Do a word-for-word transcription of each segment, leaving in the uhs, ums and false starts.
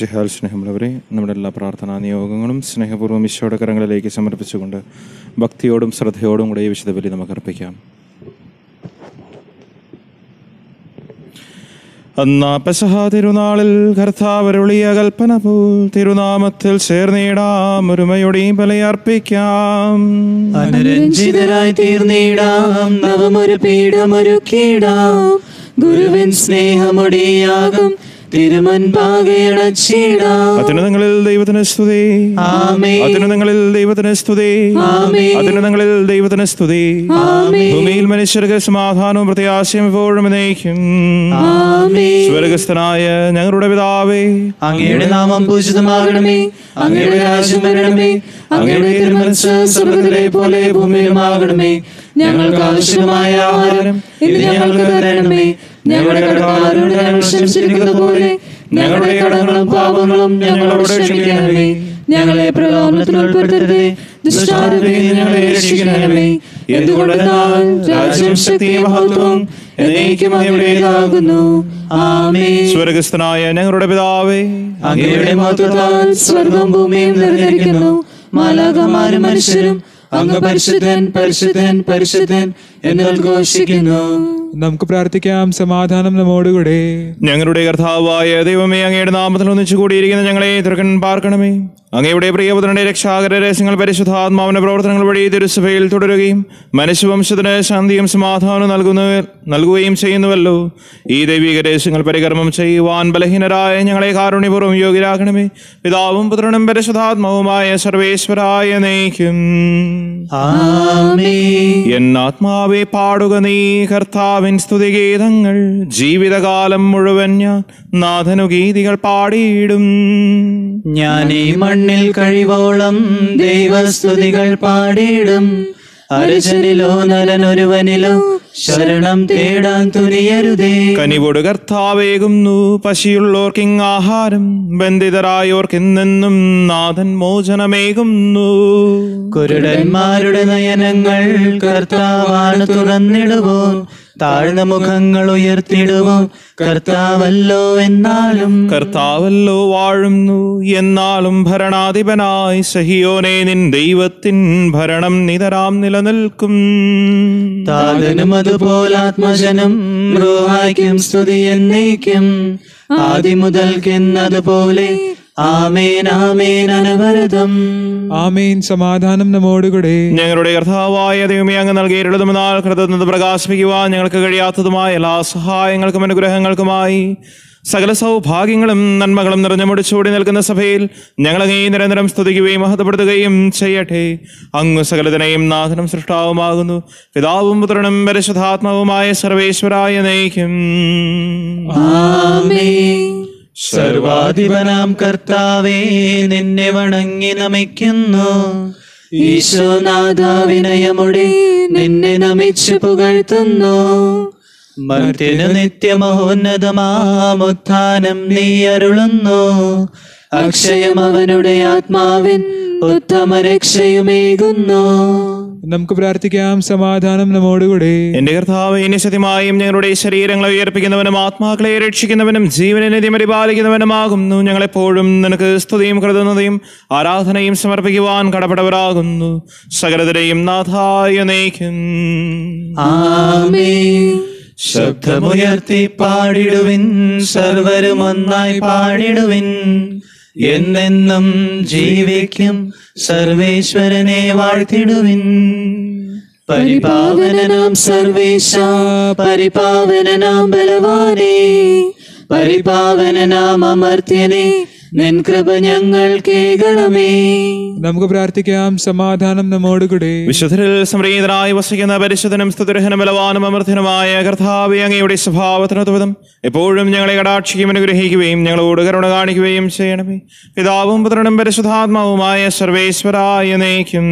മിശിഹായിൽ സ്നേഹമുള്ളവരെ, നമ്മുടെ എല്ലാ പ്രാർത്ഥനാ നിയോഗങ്ങളും സ്നേഹപൂർവ്വം ഈശോയുടെ കരങ്ങളിലേക്ക് സമർപ്പിച്ചുകൊണ്ട് ഭക്തിയോടും ശ്രദ്ധയോടും കൂടെ ഈ വിശുദ്ധ ബലി നമുക്ക് അർപ്പിക്കാം. അന്നാ പെസഹ തിരുനാളിൽ കർത്താവ് അരുളിയ കൽപ്പന പോൽ തിരുനാമത്തിൽ ചേർന്നിടാം, ഒരുമയോടെയും ബലിയർപ്പിക്കാം. അനുരഞ്ജിതരായി തീർന്നിടാം, നവമൊരു പീഠമൊരുക്കിടാം, ഗുരുവിൻ സ്നേഹമൊടിയാകും തിരുമുൻപാകെ അണച്ചിടാം. അത്യുന്നതങ്ങളിൽ ദൈവത്തിന് സ്തുതി, അത്യുന്നതങ്ങളിൽ ദൈവത്തിന് സ്തുതി, അത്യുന്നതങ്ങളിൽ ദൈവത്തിന് സ്തുതി. ഭൂമിയിൽ മനുഷ്യർക്ക് സമാധാനവും പ്രത്യാശയും എപ്പോഴും നയിക്കും. സ്വർഗസ്ഥനായ ഞങ്ങളുടെ പിതാവേ, അങ്ങയുടെ നാമം പൂജിതമാകണമേ, അങ്ങയുടെ രാജ്യം വരണമേ, അങ്ങയുടെ തിരുമനസ്സ് സ്വർഗ്ഗത്തിലെ പോലെ ഭൂമിയിലുമാകണമേ. ഞങ്ങൾക്ക് ആവശ്യമായ ആഹാരം ഇന്ന് ഞങ്ങൾക്ക് തരണമേ. ഞങ്ങളുടെ കടക്കാരോട് ഞങ്ങൾ ക്ഷമിച്ചിരിക്കുന്ന പോലെ ഞങ്ങളുടെ കടങ്ങളും പാപങ്ങളും ഞങ്ങളോട് ക്ഷമിക്കണമേ. ഞങ്ങളെ പ്രലോഭനത്തിൽ ഉൾപ്പെടുത്തരുതേ, ദുഷ്ടാരൂപിയിൽ നിന്ന് ഞങ്ങളെ രക്ഷിക്കണമേ. എന്തുകൊണ്ടെന്നാൽ രാജ്യവും ശക്തിയും മഹത്വവും എന്നേക്കും അങ്ങയുടേതാകുന്നു. ആമേൻ. സ്വർഗസ്ഥനായ ഞങ്ങളുടെ പിതാവേ, അങ്ങയുടെ മഹത്വത്താൽ സ്വർഗ്ഗവും ഭൂമിയും നിറഞ്ഞിരിക്കുന്നു. മാലാഖമാരും മനുഷ്യരും അങ്ങ് പരിശുദ്ധൻ പരിശുദ്ധൻ പരിശുദ്ധൻ എന്ന് ഘോഷിക്കുന്നു. നമുക്ക് പ്രാർത്ഥിക്കാം. സമാധാനം നമ്മോടുകൂടെ. ഞങ്ങളുടെ കർത്താവായ ദൈവമേ, അങ്ങയുടെ നാമത്തിൽ ഒന്നിച്ചു കൂടിയിരിക്കുന്ന ഞങ്ങളെ തിരക്കൻ പാർക്കണമേ. അങ്ങയുടെ പ്രിയപുത്രന്റെ രക്ഷാകര രഹസ്യങ്ങൾ പരിശുദ്ധാത്മാവിന്റെ പ്രവർത്തനങ്ങൾ വഴി തിരുസഭയിൽ തുടരുകയും മനുഷ്യവംശത്തിന് ശാന്തിയും സമാധാനവും നൽകുന്ന നൽകുകയും ചെയ്യുന്നുവല്ലോ. ഈ ദൈവിക രഹസ്യങ്ങൾ പരികർമ്മം ചെയ്യുവാൻ ബലഹീനരായ ഞങ്ങളെ കാരുണ്യപൂർവ്വം യോഗ്യരാക്കണമേ. പിതാവും പുത്രനും പരിശുദ്ധാത്മാവുമായ സർവേശ്വരായ നയിക്കും. എന്നാത്മാവെ പാടുക നീ കർത്താവിൻ സ്തുതിഗീതങ്ങൾ, ജീവിതകാലം മുഴുവൻ ഞാൻ നാഥനു ഗീതികൾ പാടിയിടും. ഞാൻ ഈ മണ്ണിൽ കഴിവോളം ദൈവസ്തുതികൾ പാടിയിടും. അർജനിലോ നരനൊരുവനിലോ ശരണം തേടാൻ തുനിയരുതേ. കനിവോട് കർത്താവേകുന്നു പശിയുള്ളോർക്കിങ് ആഹാരം, ബന്ധിതരായോർക്കെന്നെന്നും നാഥൻ മോചനമേകുന്നു. കുരുടന്മാരുടെ നയനങ്ങൾ കർത്താവാണ് തുറന്നിടുവോൻ, താഴ്ന്ന മുഖങ്ങൾ ഉയർത്തിടുവോ കർത്താവല്ലോ എന്നാലും. കർത്താവല്ലോ വാഴുന്നു എന്നാലും ഭരണാധിപനായി, സഹിയോനെ നിൻ ദൈവത്തിൻ ഭരണം നിതരാം നിലനിൽക്കും. താതനും അതുപോലാത്മജനും റൂഹായ്ക്കും സ്തുതി എന്നേക്കും, ആദി മുതൽക്കെന്നതുപോലെ ആമേൻ ആമേൻ അനവരതം. ആമേൻ. സമാധാനം നമ്മോടുകൂടെ. ഞങ്ങളുടെ കർത്താവായ ദൈവമേ, അങ്ങ് നൽകിയിട്ടുള്ളതുമെന്നാൽ കൃതജ്ഞത പ്രകാശിപ്പിക്കുവാൻ ഞങ്ങൾക്ക് കഴിയാത്തതുമായ എല്ലാ സഹായങ്ങൾക്കും അനുഗ്രഹങ്ങൾക്കുമായി സകല സൗഭാഗ്യങ്ങളും നന്മകളും നിറഞ്ഞു മുടിച്ചൂടി നിൽക്കുന്ന സഭയിൽ ഞങ്ങളങ്ങേ നിരന്തരം സ്തുതിക്കുകയും മഹത്വപ്പെടുത്തുകയും ചെയ്യട്ടെ. അങ്ങ് സകലതിനെയും നാഥനും സൃഷ്ടാവുമാകുന്നു. പിതാവും പുത്രനും പരിശുദ്ധാത്മാവുമായ സർവേശ്വരായ നയിക്കും. സർവാധിപനാം കർത്താവേ, നിന്നെ വണങ്ങി നമിക്കുന്നു. ഈശോനാഥ വിനയമുടെ നിന്നെ നമിച്ചു പുകഴ്ത്തുന്നു. മർത്യനു നിത്യമഹോന്നതമാമുത്ഥാനം നീ അരുളുന്നു. അക്ഷയം അവനുടെ ആത്മാവിൻ ഉത്തമ രക്ഷയുമേകുന്നു. നമുക്ക് പ്രാർത്ഥിക്കാം. സമാധാനം നമ്മോടുകൂടെ. എന്റെ കർത്താവ്, ഇനി സത്യമായും ഞങ്ങളുടെ ശരീരങ്ങളെ ഉയർപ്പിക്കുന്നവനും ആത്മാക്കളെ രക്ഷിക്കുന്നവനും ജീവനെ നിത്യം പരിപാലിക്കുന്നവനുമാകുന്നു. ഞങ്ങളെപ്പോഴും നിനക്ക് സ്തുതിയും കൃതജ്ഞതയും ആരാധനയും സമർപ്പിക്കുവാൻ കടപ്പെട്ടവരാകുന്നു. സകലതിനെയും നാഥായ നയിക്കും. ആമേൻ. ശബ്ദമുയർത്തി പാടിടുവിൻ, സർവരും ഒന്നായി പാടിടുവിൻ. എന്നെന്നും ജീവിക്കും സർവേശ്വരനെ വാഴ്ത്തിടുവിൻ. പരിപാവനനാം സർവേശ, പരിപാവനനാം ബലവാനേ, പരിപാവനനാം അമർത്യനേ, നിൻ കൃപ ഞങ്ങൾ കേൾക്കണമേ. നമുക്ക് പ്രാർത്ഥിക്കാം. സമാധാനം നമ്മോടുകൂടെ. വിശുദ്ധരിൽ സംപ്രീതനായി വസിക്കുന്ന പരിശുദ്ധനും സ്തുതിർഹനും ബലവാനും അമർത്യനുമായ കർത്താവേ, അങ്ങയുടെ സ്വഭാവത്തിനൊത്തവിധം എപ്പോഴും ഞങ്ങളെ കടാക്ഷിക്കുകയും അനുഗ്രഹിക്കുകയും ഞങ്ങളോട് കരുണ കാണിക്കുകയും ചെയ്യണമേ. പിതാവും പുത്രനും പരിശുദ്ധാത്മാവുമായ സർവേശ്വരായ നയിക്കും.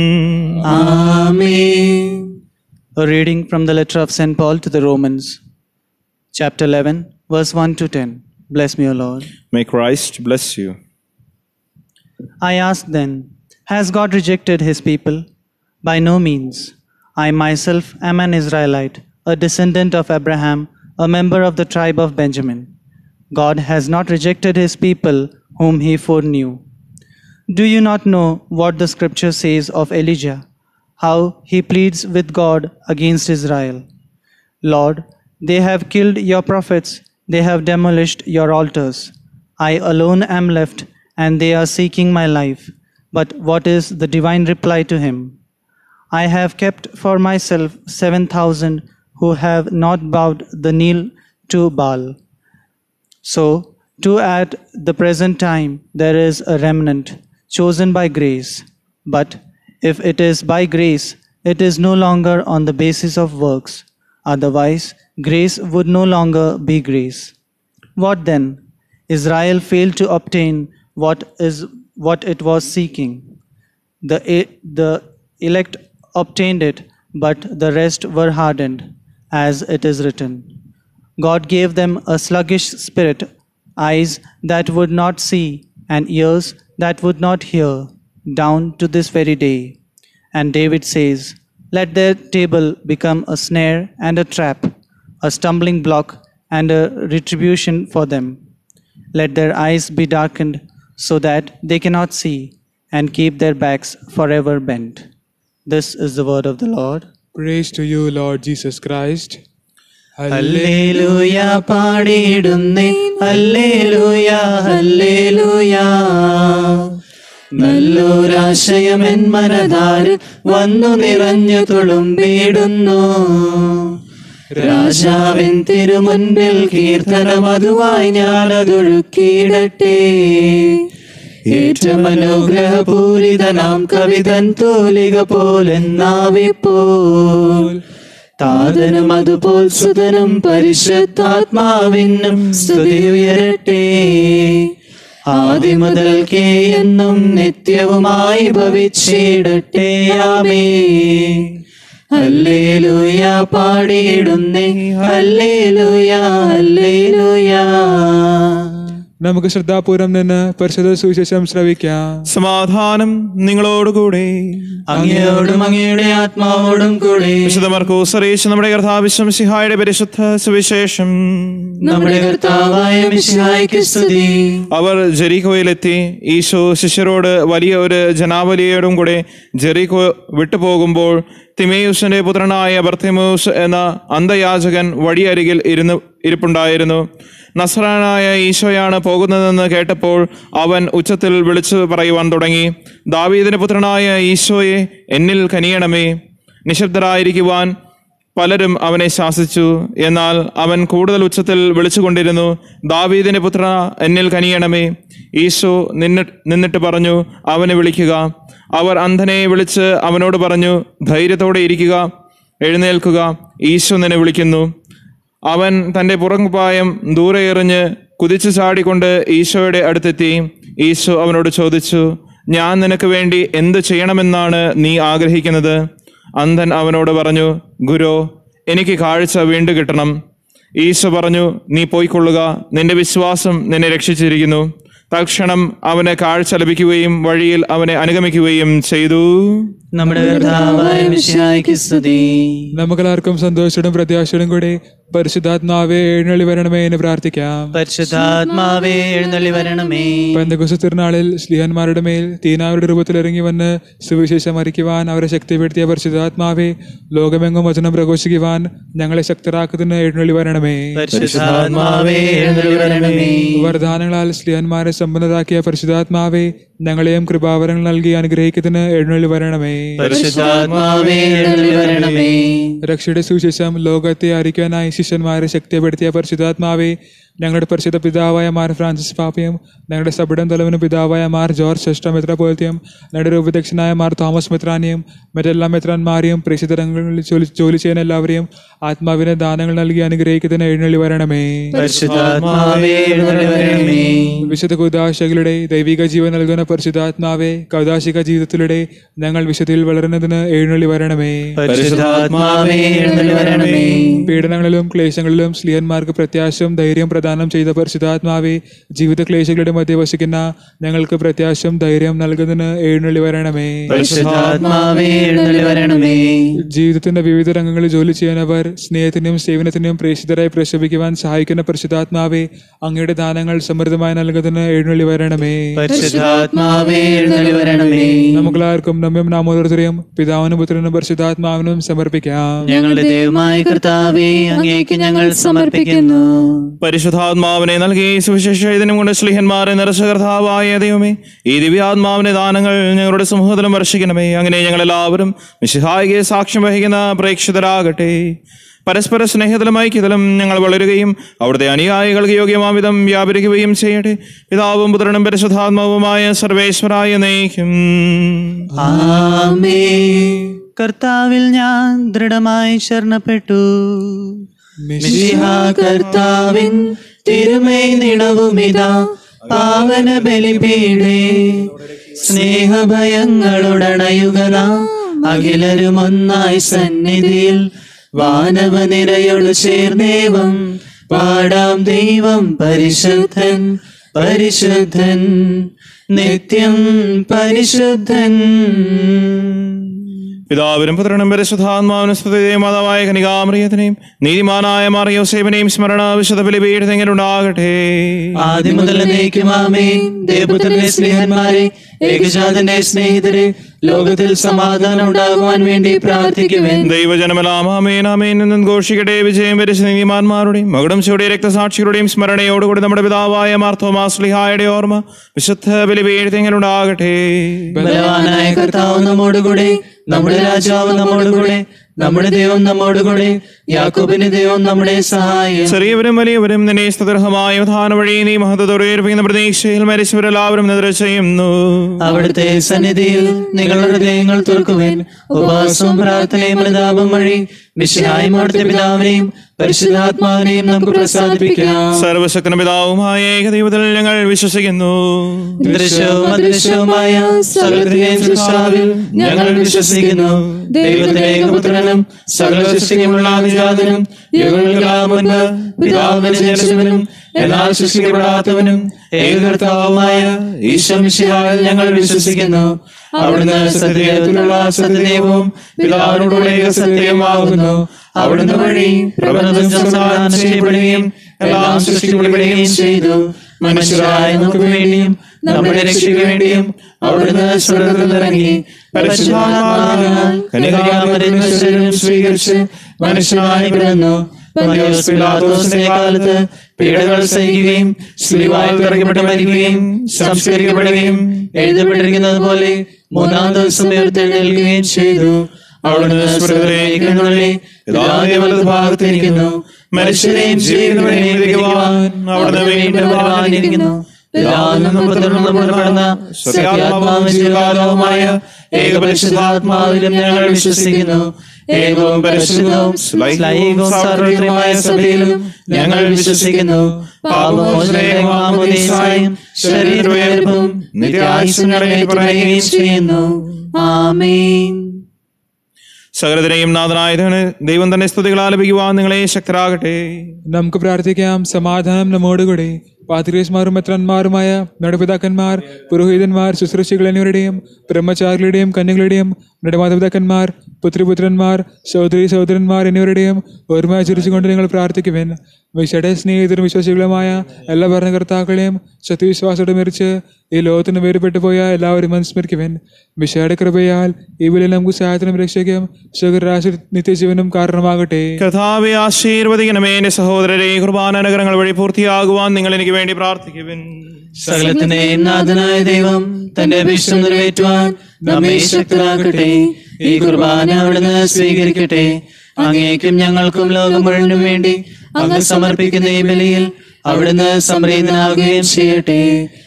ആമേൻ. A reading from the letter of Saint Paul to the Romans, chapter eleven, verse one to ten. Bless me, O Lord. May Christ bless you. I ask then, has God rejected his people? By no means. I myself am an Israelite, a descendant of Abraham, a member of the tribe of Benjamin. God has not rejected his people whom he foreknew. Do you not know what the scripture says of Elijah, how he pleads with God against Israel? Lord, they have killed your prophets, they have demolished your altars. I alone am left, and they are seeking my life. But what is the divine reply to him? I have kept for myself seven thousand who have not bowed the knee to Baal. So, too at the present time there is a remnant chosen by grace. But if it is by grace, it is no longer on the basis of works. Otherwise, grace would no longer be grace. What then? Israel failed to obtain what is what it was seeking. The, the elect obtained it, but the rest were hardened, as it is written. God gave them a sluggish spirit, eyes that would not see, and ears that would not hear, down to this very day. And David says, let their table become a snare and a trap, a stumbling block and a retribution for them. Let their eyes be darkened so that they cannot see, and keep their backs forever bent. This is the word of the Lord. Praise to you, Lord Jesus Christ. ഹല്ലേലൂയ പാടിയിടുന്നേ, ഹല്ലേലൂയ ഹല്ലേലൂയ. നല്ലൊരാശയമെൻ മനതാരിൽ വന്നു നിറഞ്ഞു തുളുമ്പിടുന്നു. രാജാവിൻ തിരുമുൻപിൽ കീർത്തനമതുവായി ഞാനതൊഴുക്കിയിടട്ടെ. ഏറ്റവും അനുഗ്രഹപൂരിതനാം കവിതൻ തൂലിക പോലെന്നാവിപ്പോൾ. താതനും അതുപോൽ സുതനും പരിശുദ്ധാത്മാവിനും സ്തുതി ഉയരട്ടെ. ആദിമുതൽക്കേ എന്നും നിത്യവുമായി ഭവിച്ചിടട്ടെ. ആമേൻ. ഹല്ലേലൂയ പാടിയിടുന്നേ, ഹല്ലേലൂയ ഹല്ലേലൂയ. നമുക്ക് ശ്രദ്ധാപൂർവം നിന്ന് പരിശുദ്ധ സുവിശേഷം ശ്രവിക്കാം. സമാധാനം നിങ്ങളോടുകൂടെ. അങ്ങയോടും അങ്ങയുടെ ആത്മാവോടും കൂടെ. വിശുദ്ധ മർക്കോസ് അറിയിച്ച നമ്മുടെ കർത്താവ് മിശിഹായുടെ പരിശുദ്ധ സുവിശേഷം. നമ്മുടെ കർത്താവായ മിശിഹായ്ക്ക് സ്തുതി. അവർ ജെറിക്കോയിലെത്തി. ഈശോ ശിഷ്യരോട് വലിയ ഒരു ജനാവലിയോടും കൂടെ ജെറിക്കോ വിട്ടുപോകുമ്പോൾ തിമേയുസിന്റെ പുത്രനായ ബർത്തിമേയുസ് എന്ന അന്ധയാചകൻ വഴിയരികിൽ ഇരുന്ന് ഇരിപ്പുണ്ടായിരുന്നു. നസ്രായനായ ഈശോയാണ് പോകുന്നതെന്ന് കേട്ടപ്പോൾ അവൻ ഉച്ചത്തിൽ വിളിച്ചു പറയുവാൻ തുടങ്ങി, ദാവീദിന്റെ പുത്രനായ ഈശോയെ, എന്നിൽ കനിയണമേ. നിശബ്ദരായിരിക്കുവാൻ പലരും അവനെ ശാസിച്ചു. എന്നാൽ അവൻ കൂടുതൽ ഉച്ചത്തിൽ വിളിച്ചുകൊണ്ടിരുന്നു, ദാവീദിന്റെ പുത്ര, എന്നിൽ കനിയണമേ. ഈശോ നിന്ന നിന്നിട്ട് പറഞ്ഞു, അവനെ വിളിക്കുക. അവർ അന്ധനെ വിളിച്ച് അവനോട് പറഞ്ഞു, ധൈര്യത്തോടെ ഇരിക്കുക, എഴുന്നേൽക്കുക, ഈശോ നിന്നെ വിളിക്കുന്നു. അവൻ തൻ്റെ പുറംകുപ്പായം ദൂരെ എറിഞ്ഞ് കുതിച്ചു ചാടിക്കൊണ്ട് ഈശോയുടെ അടുത്തെത്തി. ഈശോ അവനോട് ചോദിച്ചു, ഞാൻ നിനക്ക് വേണ്ടി എന്ത് ചെയ്യണമെന്നാണ് നീ ആഗ്രഹിക്കുന്നത്? അന്ധൻ അവനോട് പറഞ്ഞു, ഗുരോ, എനിക്ക് കാഴ്ച വീണ്ടും കിട്ടണം. ഈശോ പറഞ്ഞു, നീ പോയിക്കൊള്ളുക, നിന്റെ വിശ്വാസം നിന്നെ രക്ഷിച്ചിരിക്കുന്നു. തക്ഷണം അവന് കാഴ്ച ലഭിക്കുകയും വഴിയിൽ അവനെ അനുഗമിക്കുകയും ചെയ്തു. നമ്മുടെ കർത്താവായ മിശിഹായ്ക്ക് സ്തുതി. നമുക്കെല്ലാവർക്കും സന്തോഷത്തോടും പ്രത്യാശയോടും കൂടി പരിശുദ്ധാത്മാവേ എഴുന്നള്ളി വരണമേ എന്ന് പ്രാർത്ഥിക്കാം. പരിശുദ്ധാത്മാവേ എഴുന്നള്ളി വരണമേ. പെന്തക്കോസ്ത് തിരുനാളിൽ ശ്ലീഹന്മാരുടെ മേൽ തീനാവരുടെ രൂപത്തിൽ ഇറങ്ങി വന്ന് സുവിശേഷം അറിയിക്കുവാൻ അവരെ ശക്തിപ്പെടുത്തിയ പരിശുദ്ധാത്മാവേ, ലോകമെങ്ങും വചനം പ്രഘോഷിക്കുവാൻ ഞങ്ങളെ ശക്തരാക്കുന്നതിന് എഴുന്നള്ളി വരണമേ. പരിശുദ്ധാത്മാവേ എഴുന്നള്ളി വരണമേ. വരദാനങ്ങളാൽ ശ്ലീഹന്മാരെ സമ്പന്നരാക്കിയ പരിശുദ്ധാത്മാവേ, ഞങ്ങളെയും കൃപാവരങ്ങൾ നൽകി അനുഗ്രഹിക്കുന്നതിന് എഴുന്നള്ളി വരണമേ. പരിശുദ്ധാത്മാവേ എഴുന്നള്ളി വരണമേ. രക്ഷയുടെ സുവിശേഷം ലോകത്തെ അറിയിക്കാനായി ശിഷ്യന്മാരെ ശക്തിപ്പെടുത്തിയ പരിശുദ്ധാത്മാവേ, ഞങ്ങളുടെ പരിശുദ്ധ പിതാവായ മാർ ഫ്രാൻസിസ് പാപ്പയും ഞങ്ങളുടെ സബിഡം തലവനും പിതാവായ മാർ ജോർജ് ഷഷ്ട മെത്രാപ്പോലിത്തയും ഞങ്ങളുടെ രൂപദക്ഷനായ മാർ തോമസ് മെത്രാനെയും മറ്റെല്ലാ മെത്രാന്മാരെയും പ്രേക്ഷിതരങ്ങളിൽ ജോലി ജോലി ചെയ്യുന്ന എല്ലാവരെയും ആത്മാവിനെ ദാനങ്ങൾ നൽകി അനുഗ്രഹിക്കുന്നതിന് എഴുന്നള്ളി വരണമേ. വിശുദ്ധ കുദാശകളുടെ ദൈവിക ജീവൻ നൽകുന്ന പരിശുദ്ധാത്മാവെ, കൗദാശിക ജീവിതത്തിലൂടെ ഞങ്ങൾ വിശുദ്ധിയിൽ വളരുന്നതിന് എഴുന്നള്ളി വരണമേ. പരിശുദ്ധാത്മാവേ എഴുന്നള്ളി വരണമേ. പീഡനങ്ങളിലും ക്ലേശങ്ങളിലും ശ്ലീഹന്മാർക്ക് പ്രത്യാശയും ധൈര്യം പ്രദാനം ചെയ്ത പരിശുദ്ധാത്മാവെ, ജീവിത ക്ലേശങ്ങളുടെ മധ്യ വസിക്കുന്ന ഞങ്ങൾക്ക് പ്രത്യാശയും ധൈര്യം നൽകുന്നതിന് എഴുന്നള്ളി വരണമേ. പരിശുദ്ധാത്മാവേ എഴുന്നള്ളി വരണമേ. ജീവിതത്തിന്റെ വിവിധ രംഗങ്ങളിൽ ജോലി ചെയ്യുന്നവർ സ്നേഹത്തിനും സേവനത്തിനും പ്രേക്ഷിതരായി പ്രശോഭിക്കുവാൻ സഹായിക്കുന്ന പരിശുദ്ധാത്മാവെ, അങ്ങയുടെ ദാനങ്ങൾ സമൃദ്ധമായി നൽകുന്നതിന് എഴുന്നള്ളി വരണമേ. പരിശുദ്ധാത്മാവേ എഴുന്നള്ളി വരണമേ. നമുക്കെല്ലാവർക്കും നമ്മയും നാം ഓരോരുത്തരെയും പിതാവിനും പുത്രനും പരിശുദ്ധാത്മാവിനും സമർപ്പിക്കാം. ഞങ്ങളുടെ ദൈവമായ കർത്താവേ, അങ്ങേക്ക് ഞങ്ങൾ സമർപ്പിക്കുന്നു. പരിശുദ്ധാത്മാവിനെ നൽകി സുവിശേഷ ചൈതന്യം കൊണ്ട് ശ്ലീഹന്മാരെ നിറച്ച കർത്താവായ ദൈവമേ, ഈ ദിവ്യാത്മാവിന്റെ ദാനങ്ങൾ ഞങ്ങളുടെ സമൂഹത്തിലും വർഷിക്കണമേ. അങ്ങനെ ഞങ്ങളെല്ലാവരും മിശിഹായിയെ സാക്ഷ്യം വഹിക്കുന്ന പ്രേക്ഷിതരാകട്ടെ. പരസ്പര സ്നേഹത്തിലും ഐക്യത്തിലും ഞങ്ങൾ വളരുകയും അവിടുത്തെ അനുയായികൾക്ക് യോഗ്യമാവിധം വ്യാപരിക്കുകയും ചെയ്യട്ടെ. പിതാവും പുത്രനും പരിശുദ്ധാത്മാവുമായ സർവേശ്വരായ നയിക്കും. കർത്താവിൽ ഞാൻ ദൃഢമായി ശരണപ്പെട്ടു. മിശിഹാ കർത്താവിൻ തിരുമൈ നിണവുമിതാ പാവന ബലിപീഠേ. സ്നേഹഭയങ്ങളുടണയുകല അഖിലരും ഒന്നായി സന്നിധിയിൽ വാനവനിരയോട് ചേർന്നേവം പാടാം. ദൈവം പരിശുദ്ധൻ പരിശുദ്ധൻ നിത്യം പരിശുദ്ധൻ. പിതാവിനും പുത്രനും പരിശുദ്ധാത്മാവിനും സ്തുതി. മാതാവായ കനികാമറിയത്തിനെയും നീതിമാനായ മറിയോസേവിനെയും സ്മരണ വിശുദ്ധ ബലിപീഠത്തിലുണ്ടാകട്ടെ. ആദ്യം മുതൽ എന്നേക്കും ആമേൻ. ദേവപുത്രന്റെ സ്നേഹന്മാരെ, ഏകജാതന്റെ സ്നേഹിതരെ, ലോകത്തിൽ സമാധാനം ഉണ്ടാകുവാൻ വേണ്ടി പ്രാർത്ഥിക്കുവേൻ. ദൈവജനമെല്ലാം ആമേൻ ആമേൻ എന്നും ഘോഷിക്കട്ടെ. വിജയം വരിച്ച നീതിമാന്മാരുടെയും മകുടം ചൂടിയ രക്തസാക്ഷികളുടെയും സ്മരണയോടുകൂടി നമ്മുടെ പിതാവായ മാർത്തോമാ ശ്ലീഹായുടെ ഓർമ്മ വിശുദ്ധ ബലിപീഠത്തിലുണ്ടാകട്ടെ. ബലവാനായ കർത്താവ് നമ്മോടുകൂടെ, നമ്മുടെ രാജാവ് നമ്മോടുകൂടെ, നമ്മുടെ ദൈവം നമ്മോടുകൂടെ, യാക്കോബിന്റെ ദൈവം നമ്മുടെ സഹായം. ചെറിയവരും വലിയവരും നിന്നെ സ്തുത്യർഹമായ ഉദ്ധാന വഴി നീ മഹത്വത്തോടെയിരിക്കുന്ന പ്രതീക്ഷയിൽ മരിച്ചവരെല്ലാവരും നിദ്ര ചെയ്യുന്നു. അവിടുത്തെ സന്നിധിയിൽ നിങ്ങളുടെ ഹൃദയങ്ങൾ തുറക്കുവേൻ. ഉപവാസവും പ്രാർത്ഥനയും അനുതാപം വഴി മിശിഹായും അവിടുത്തെ പിതാവിനെയും പരിശുദ്ധാത്മാവിനെയും നമുക്ക് പ്രസാദിപ്പിക്കാം. സർവശക്തനും പിതാവുമായ ഏകദൈവത്തിൽ ഞങ്ങൾ വിശ്വസിക്കുന്നു. ദൃശ്യവും അദൃശ്യവുമായ സകലത്തിന്റെയും സൃഷ്ടാവിൽ ഞങ്ങൾ വിശ്വസിക്കുന്നു. ദൈവത്തിന്റെ ഏകപുത്രനും സകല സൃഷ്ടിക്കുമുള്ള ആദിജാതനും യുഗങ്ങൾക്കെല്ലാം മുൻപ് പിതാവിനെ ജനിച്ചവനും എന്നാൽ സൃഷ്ടിക്കപ്പെടാത്തവനും ഏകകർത്താവുമായ ഈശോ മിശിഹായിൽ ഞങ്ങൾ വിശ്വസിക്കുന്നു. അവിടുന്ന് സത്യത്തിലുള്ള സത്യദൈവവും പിതാവിനോടുള്ള ഏക സത്യവുമാകുന്നു. അവിടുന്ന് വഴി പ്രപഞ്ചം സംവിധാനം ചെയ്യപ്പെടുകയും എല്ലാം സൃഷ്ടിക്കപ്പെടുകയും ചെയ്തു. മനുഷ്യരായ നമുക്ക് വേണ്ടിയും നമ്മുടെ രക്ഷയ്ക്ക് വേണ്ടിയും അവിടുന്ന് സ്വർഗ്ഗത്തിൽ നിന്നിറങ്ങി പരിശുദ്ധാത്മാവിനാൽ കന്യകാമറിയത്തിൽ ശരീരം സ്വീകരിച്ച് മനുഷ്യനായി പിറന്നു. പന്തിയോസ് പിലാത്തോസിന്റെ കാലത്ത് പീഡകൾ സഹിക്കുകയും സ്ലീവായിൽ തറയ്ക്കപ്പെട്ട് മരിക്കുകയും സംസ്കരിക്കപ്പെടുകയും എഴുതപ്പെട്ടിരിക്കുന്നത് പോലെ മൂന്നാം ദിവസം ഉയർത്തെഴുന്നേൽക്കുകയും ചെയ്തു. അവിടുന്ന് സ്വർഗ്ഗത്തിലേക്ക് എഴുന്നള്ളി പിതാവിന്റെ വലതുഭാഗത്തിരിക്കുന്നു. മനുഷ്യരെയും ജീവിതങ്ങളെയും വിധിക്കുവാൻ അവിടുന്ന് വീണ്ടും വരാനിരിക്കുന്നു. പിതാവിൽ നിന്നും പുത്രനിൽ നിന്നും പുറപ്പെടുന്ന സത്യാത്മാവും ജീവകാലവുമായ ഏകപരിശുദ്ധാത്മാവിലും ഞങ്ങൾ വിശ്വസിക്കുന്നു. ഏകവും പരിശുദ്ധവും ശ്ലൈകവും സാർവത്രികമായ സഭയിലും ഞങ്ങൾ വിശ്വസിക്കുന്നു. പാപമോചനവും മാമോദീസായും ശരീരോയർപ്പും നിത്യായുസ്സും പറയുകയും ചെയ്യുന്നു. ആമേൻ. സകലത്തിനെയും നാഥനായ ദൈവം തന്നെ സ്തുതികൾ ആലപിക്കുവാൻ നിങ്ങളെ ശക്തരാകട്ടെ. നമുക്ക് പ്രാർത്ഥിക്കാം. സമാധാനം നമ്മോടുകൂടി. പാത്രീയന്മാരും മെത്രന്മാരുമായ നമ്മുടെ പിതാക്കന്മാർ, പുരോഹിതന്മാർ, ശുശ്രൂഷികൾ എന്നിവരുടെയും ബ്രഹ്മചാരികളുടെയും കന്യകളുടെയും നമ്മുടെ മാതാപിതാക്കന്മാർ, പുത്രിപുത്രന്മാർ, സഹോദരി സഹോദരന്മാർ എന്നിവരുടെയും ഓർമ്മ ആചരിച്ചുകൊണ്ട് നിങ്ങൾ പ്രാർത്ഥിക്കുവേൻ. വിശയുടെ സ്നേഹിതരും വിശ്വാസികളുമായ എല്ലാ ഭരണകർത്താക്കളെയും സത്യവിശ്വാസത്തോടെ മരിച്ച് ഈ ലോകത്തിന് വേറുപെട്ടു പോയ എല്ലാവരും അനുസ്മരിക്കുവേൻ. വിശയുടെ കൃപയാൽ ഈ വില നമുക്ക് സഹായത്തിനും രക്ഷയ്ക്കും സുഖരാശി നിത്യജീവനും കാരണമാകട്ടെ. കർത്താവേ, ആശീർവദിക്കണമേ. എന്റെ സഹോദരരെ, കുർബാന അനുഗ്രഹങ്ങൾ വഴി പൂർത്തിയാകുവാൻ നിങ്ങൾ എനിക്ക് വേണ്ടി പ്രാർത്ഥിക്കുവിൻ. സകലത്തിന്റെയും നാഥനായ ദൈവം തന്റെ അഭീഷ്ടം നിറവേറ്റുവാൻ നമ്മെ ശക്തരാക്കട്ടെ. ഈ കുർബാന അവിടുന്ന് സ്വീകരിക്കട്ടെ. അങ്ങേക്കും ഞങ്ങൾക്കും ലോകം മുഴുവനും വേണ്ടി അങ്ങ് സമർപ്പിക്കുന്ന ഈ ബലിയിൽ അവിടുന്ന് സംപ്രീതനാകുകയും ചെയ്യട്ടെ.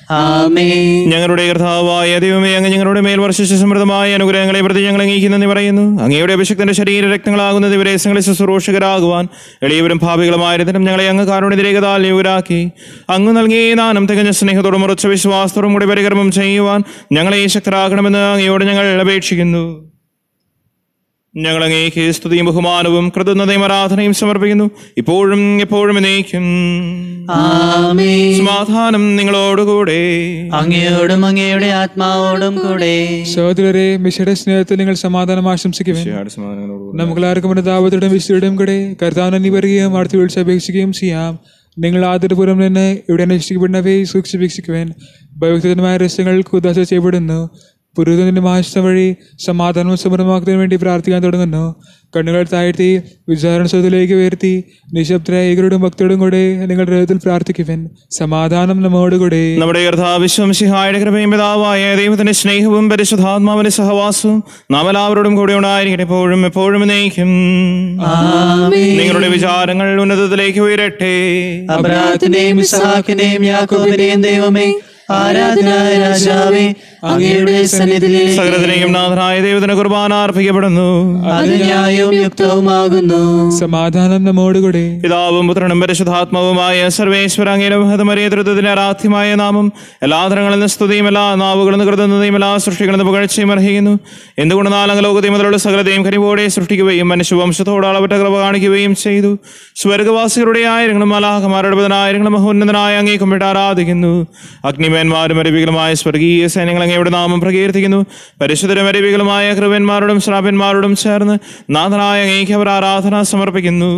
ആമേൻ. ഞങ്ങളുടെ കർത്താവായ ദൈവമേ, അങ്ങ് ഞങ്ങളുടെ മേൽ വർഷിച്ച സമൃദ്ധമായ അനുഗ്രഹങ്ങളെ പ്രതി ഞങ്ങൾ അംഗീകരിക്കുന്നെന്ന് പറയുന്നു. അങ്ങയുടെ അഭിഷക്തന്റെ ശരീര രക്തങ്ങളാകുന്ന ദിവരേശങ്ങളെ ശുശ്രൂഷകരാകുവാൻ എളിയവരും ഭാവികളുമായിരുന്നിട്ടും ഞങ്ങളെ അങ്ങ് കാരുണ്യതിരേകതാൽ യുവരാക്കി. അങ്ങ് നൽകിയ ദാനം തികഞ്ഞ സ്നേഹത്തോടും ഉറച്ച വിശ്വാസത്തോടും കൂടി പരികർമ്മം ചെയ്യുവാൻ ഞങ്ങളെ ശക്തരാക്കണമെന്ന് അങ്ങയോട് ഞങ്ങൾ അപേക്ഷിക്കുന്നു. ഞങ്ങൾ അങ്ങേക്ക് സ്തുതിയും ബഹുമാനവും കൃതജ്ഞതയും ആരാധനയും സമർപ്പിക്കുന്നു, ഇപ്പോഴും എപ്പോഴും എന്നേക്കും. ആമേൻ. സമാധാനം നിങ്ങളോടുകൂടെ. അങ്ങയോടും അങ്ങയുടെ ആത്മാവോടും കൂടെ. സഹോദരരെ, മിശയുടെ സ്നേഹത്തിൽ നിങ്ങൾ സമാധാനം ആശംസിക്കുവാൻ നമുക്കെല്ലാവർക്കും ദാവത്തോടും വിശുദ്ധയുടെയും കൂടെ കർത്താവിനെ അനിവരുകയും അടുത്ത് വിളിച്ച് അപേക്ഷിക്കുകയും ചെയ്യാം. നിങ്ങൾ ആദരപൂർവ്വം തന്നെ ഇവിടെ അന്വേഷിക്കപ്പെടുന്നവയെ സൂക്ഷിച്ചപേക്ഷിക്കുവാൻ ഭയഭക്തമായ രഹസ്യങ്ങൾ ഉദാശ ചെയ്യപ്പെടുന്നു. പുരോഹിതന്റെ മാസം വഴി സമാധാനവും സമൃദ്ധമാക്കുന്നതിന് വേണ്ടി പ്രാർത്ഥിക്കാൻ തുടങ്ങുന്നു. കണ്ണുകൾ താഴ്ത്തി വിചാരണ സ്വത്തിലേക്ക് ഉയർത്തി നിശബ്ദരായ ഏകരോടും ഭക്തരോടും കൂടെ നിങ്ങളുടെ ഹൃദയത്തിൽ പ്രാർത്ഥിക്കുവാൻ. സമാധാനം നമ്മോടുകൂടെ. നമ്മുടെ കർത്താവിശ്വംസിഹായുടെ കൃപയും പിതാവായ ദൈവത്തിന്റെ സ്നേഹവും പരിശുദ്ധാത്മാവിന്റെ സഹവാസവും നാം എല്ലാവരോടും കൂടെ ഉണ്ടായിരിക്കട്ടെ, എപ്പോഴും എപ്പോഴും എന്നേക്കും. നിങ്ങളുടെ വിചാരങ്ങൾ ഉന്നതത്തിലേക്ക് ഉയരട്ടെ. അബ്രാഹത്തിന്റെയും ഇസ്ഹാക്കിന്റെയും യാക്കോബിന്റെയും ദൈവമേ, ആരാധനായ രാജാവേ, അങ്ങയുടെ സന്നിധിയിൽ സകലത്തിനെയും നാഥനായ ദൈവത്തിന് കുർബാന അർപ്പിക്കപ്പെടുന്നു. അത് ന്യായവും യുക്തവുമാകുന്നു. സമാധാനം നമ്മോടുകൂടെ. പിതാവും പുത്രനും പരിശുദ്ധാത്മാവുമായ സർവേശ്വര അങ്ങയുടെ മഹതമറിയ തൃത്വത്തിന്റെ ആരാധ്യമായ നാമം എല്ലാ തരങ്ങളിൽ നിന്ന് സ്തുതിയും എല്ലാ നാവുകളിൽ നിന്ന് കൃതജ്ഞതയും എല്ലാ സൃഷ്ടികളിൽ നിന്ന് പുകഴ്ചയും അർഹിക്കുന്നു. എന്തുകൊണ്ട് നാലംഗ ലോകത്തെ മുതലുള്ള സകലതയും കനിവോടെ സൃഷ്ടിക്കുകയും മനുഷ്യവംശത്തോട് അളവറ്റ കൃപ കാണിക്കുകയും ചെയ്തു. സ്വർഗവാസികളുടെ ആയിരങ്ങളും മലാഹമാരുടെ പതിനായിരങ്ങളും മഹോന്നതനായ അങ്ങേ കുമ്പിട്ട് ആരാധിക്കുന്നു. അഗ്നിമേന്മാരും അരവികളുമായ സ്വർഗീയ സൈന്യങ്ങൾ അങ്ങയുടെ നാമം പ്രകീർത്തിക്കുന്നു. പരിശുദ്ധരും അരവികളുമായ കൃപന്മാരോടും ശ്രാപന്മാരോടും ചേർന്ന് നാഥനായ അങ്ങേക്ക് അവർ ആരാധന സമർപ്പിക്കുന്നു.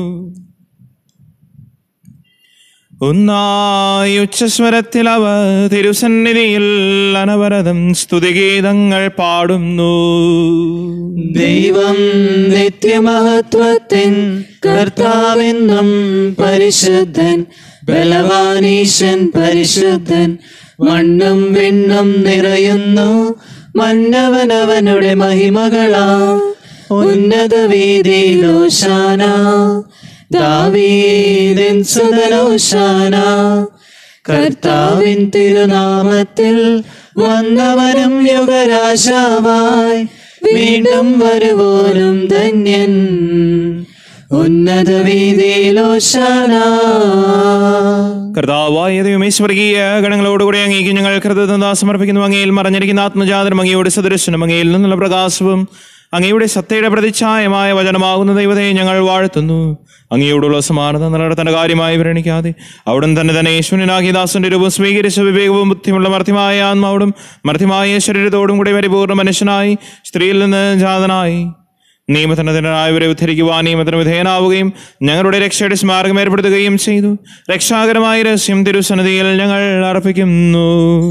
ഒന്നായി ഉച്ചസ്വരത്തിൽ അവ തിരുസന്നിധിയിൽ അനവരതം സ്തുതിഗീതങ്ങൾ പാടുന്നു. ദൈവം നിത്യമഹത്വത്തിൻ കർത്താവെന്നും പരിശുദ്ധൻ, ബലവാനീശൻ പരിശുദ്ധൻ, മണ്ണും വിണ്ണും നിറയുന്നു മന്നവനവനുടെ മഹിമകളാ. ഉന്നത വീതിയിൽ ഹോശാന, ദാവീദിൻ സുതൻ ഹോശാന. കർത്താവിൻ തിരുനാമത്തിൽ വന്നവനും യുഗരാജാവായി വീണ്ടും വരുവോനും ധന്യൻ. ഉന്നത വീതിയിൽ ഹോശാന. കർത്താവായ ദൈവമേ, സ്വർഗീയ ഗണങ്ങളോടുകൂടി അങ്ങേക്ക് ഞങ്ങൾ കൃതജ്ഞത സമർപ്പിക്കുന്നു. അങ്ങയിൽ മറഞ്ഞിരിക്കുന്ന ആത്മജാതനും അങ്ങയുടെ സദൃശനും അങ്ങയിൽ നിന്നുള്ള പ്രകാശവും അങ്ങയുടെ സത്തയുടെ പ്രതിച്ഛായമായ വചനമാകുന്ന ദൈവത്തെ ഞങ്ങൾ വാഴ്ത്തുന്നു. അങ്ങയോടുള്ള സമാനത നിലനിർത്തേണ്ട കാര്യമായി പരിഗണിക്കാതെ അവിടുന്ന് തന്നെ തന്നെ യേശുവിനാകിയ ദാസന്റെ രൂപം സ്വീകരിച്ച വിവേകവും ബുദ്ധിമുള്ള മർത്യമായ ആത്മാവോടും മർത്യമായ ശരീരത്തോടും കൂടി പരിപൂർണ്ണ മനുഷ്യനായി സ്ത്രീയിൽ നിന്ന് ജാതനായി നിയമത്തിനെതിരായവരെ ഉദ്ധരിക്കുവാൻ നിയമത്തിന് വിധേയനാവുകയും ഞങ്ങളുടെ രക്ഷയുടെ സ്മാരകം ഏർപ്പെടുത്തുകയും ചെയ്തു. രക്ഷാകരമായ രഹസ്യം തിരുസന്നിധിയിൽ ഞങ്ങൾ അർപ്പിക്കുന്നു.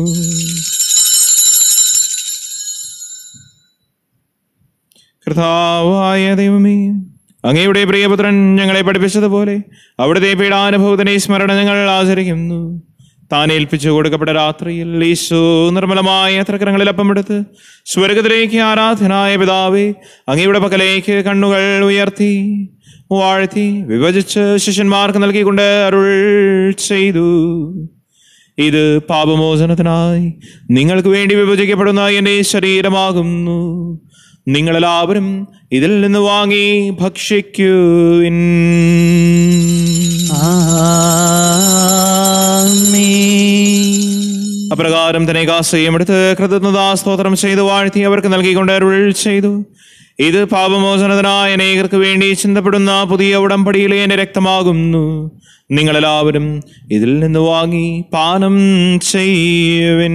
കർത്താവായ ദൈവമേ, അങ്ങയുടെ പ്രിയപുത്രൻ ഞങ്ങളെ പഠിപ്പിച്ചതുപോലെ അവിടുത്തെ പീഡാനുഭവത്തിന്റെ സ്മരണ ഞങ്ങൾ ആചരിക്കുന്നു. താൻ ഏൽപ്പിച്ചു കൊടുക്കപ്പെട്ട രാത്രിയിൽ ഈശോ നിർമ്മലമായ തൃക്കരങ്ങളിൽ അപ്പമെടുത്ത് സ്വർഗത്തിലേക്ക് ആരാധനായ പിതാവേ, അങ്ങയുടെ പക്കലേക്ക് കണ്ണുകൾ ഉയർത്തി വാഴ്ത്തി വിഭജിച്ച് ശിഷ്യന്മാർക്ക് നൽകിക്കൊണ്ട് അരുൾ ചെയ്തു. ഇത് പാപമോചനത്തിനായി നിങ്ങൾക്ക് വേണ്ടി വിഭജിക്കപ്പെടുന്ന എൻ്റെ ശരീരമാകുന്നു. നിങ്ങളെല്ലാവരും ഇതിൽ നിന്ന് വാങ്ങി ഭക്ഷിക്കുവിൻ. അപ്രകാരം തന്നെ കാസയും എടുത്ത് കൃതജ്ഞതാ സ്തോത്രം ചെയ്ത് വാഴ്ത്തി അവർക്ക് നൽകിക്കൊണ്ട് അരുൾ ചെയ്തു. ഇത് പാപമോചനത്തിനായ അനേകർക്ക് വേണ്ടി ചിന്തപ്പെടുന്ന പുതിയ ഉടമ്പടിയിലെ എൻ്റെ രക്തമാകുന്നു. നിങ്ങളെല്ലാവരും ഇതിൽ നിന്ന് വാങ്ങി പാനം ചെയ്യുവിൻ.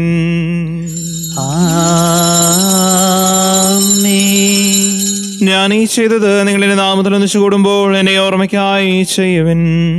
ഞാൻ ഈ ചെയ്തത് നിങ്ങളുടെ നാമത്തിൽ ഒന്നിച്ചു കൂടുമ്പോൾ എന്നെ ഓർമ്മയ്ക്കായി ചെയ്യുവിൻ.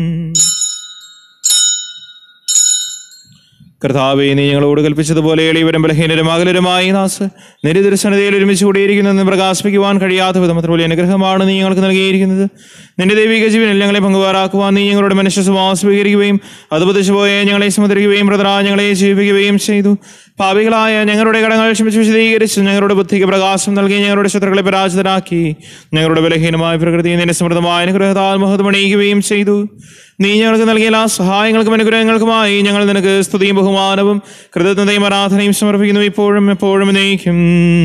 കർത്താവേ, നീ ഞങ്ങളോട് കൽപ്പിച്ചതുപോലെ എളിയവരും ബലഹീനരും അകലരുമായി ദാസ് നിന്റെ തിരുസന്നിധിയിൽ ഒരുമിച്ച് കൂടിയിരിക്കുന്നതെന്ന് പ്രകാശിപ്പിക്കുവാൻ കഴിയാത്ത വിധം അത്ര വലിയ അനുഗ്രഹമാണ് നീ ഞങ്ങൾക്ക് നൽകിയിരിക്കുന്നത്. നിന്റെ ദൈവിക ജീവനിൽ ഞങ്ങളെ പങ്കുവാറാക്കുവാൻ നീ ഞങ്ങളുടെ മനുഷ്യ സ്വഭാവം സ്വീകരിക്കുകയും അത് പതിച്ചുപോയ ഞങ്ങളെ സമുദ്രിക്കുകയും പ്രതരാ ഞങ്ങളെ ജീവിപ്പിക്കുകയും ചെയ്തു. പാപികളായ ഞങ്ങളുടെ കടങ്ങൾ ക്ഷമിച്ച് വിശദീകരിച്ച് ഞങ്ങളുടെ ബുദ്ധിക്ക് പ്രകാശം നൽകി ഞങ്ങളുടെ ശത്രുക്കളെ പരാജിതരാക്കി ഞങ്ങളുടെ ബലഹീനമായ പ്രകൃതിയെ നിന്റെ സമൃദ്ധമായ അനുഗ്രഹത്താൽ മഹത്വമണിയിക്കുകയും ചെയ്തു. നീ ഞങ്ങൾക്ക് നൽകിയ എല്ലാ സഹായങ്ങൾക്കും അനുഗ്രഹങ്ങൾക്കുമായി ഞങ്ങൾ നിനക്ക് സ്തുതിയും ബഹുമാനവും കൃതജ്ഞതയും ആരാധനയും സമർപ്പിക്കുന്നു, ഇപ്പോഴും എപ്പോഴും എന്നേക്കും.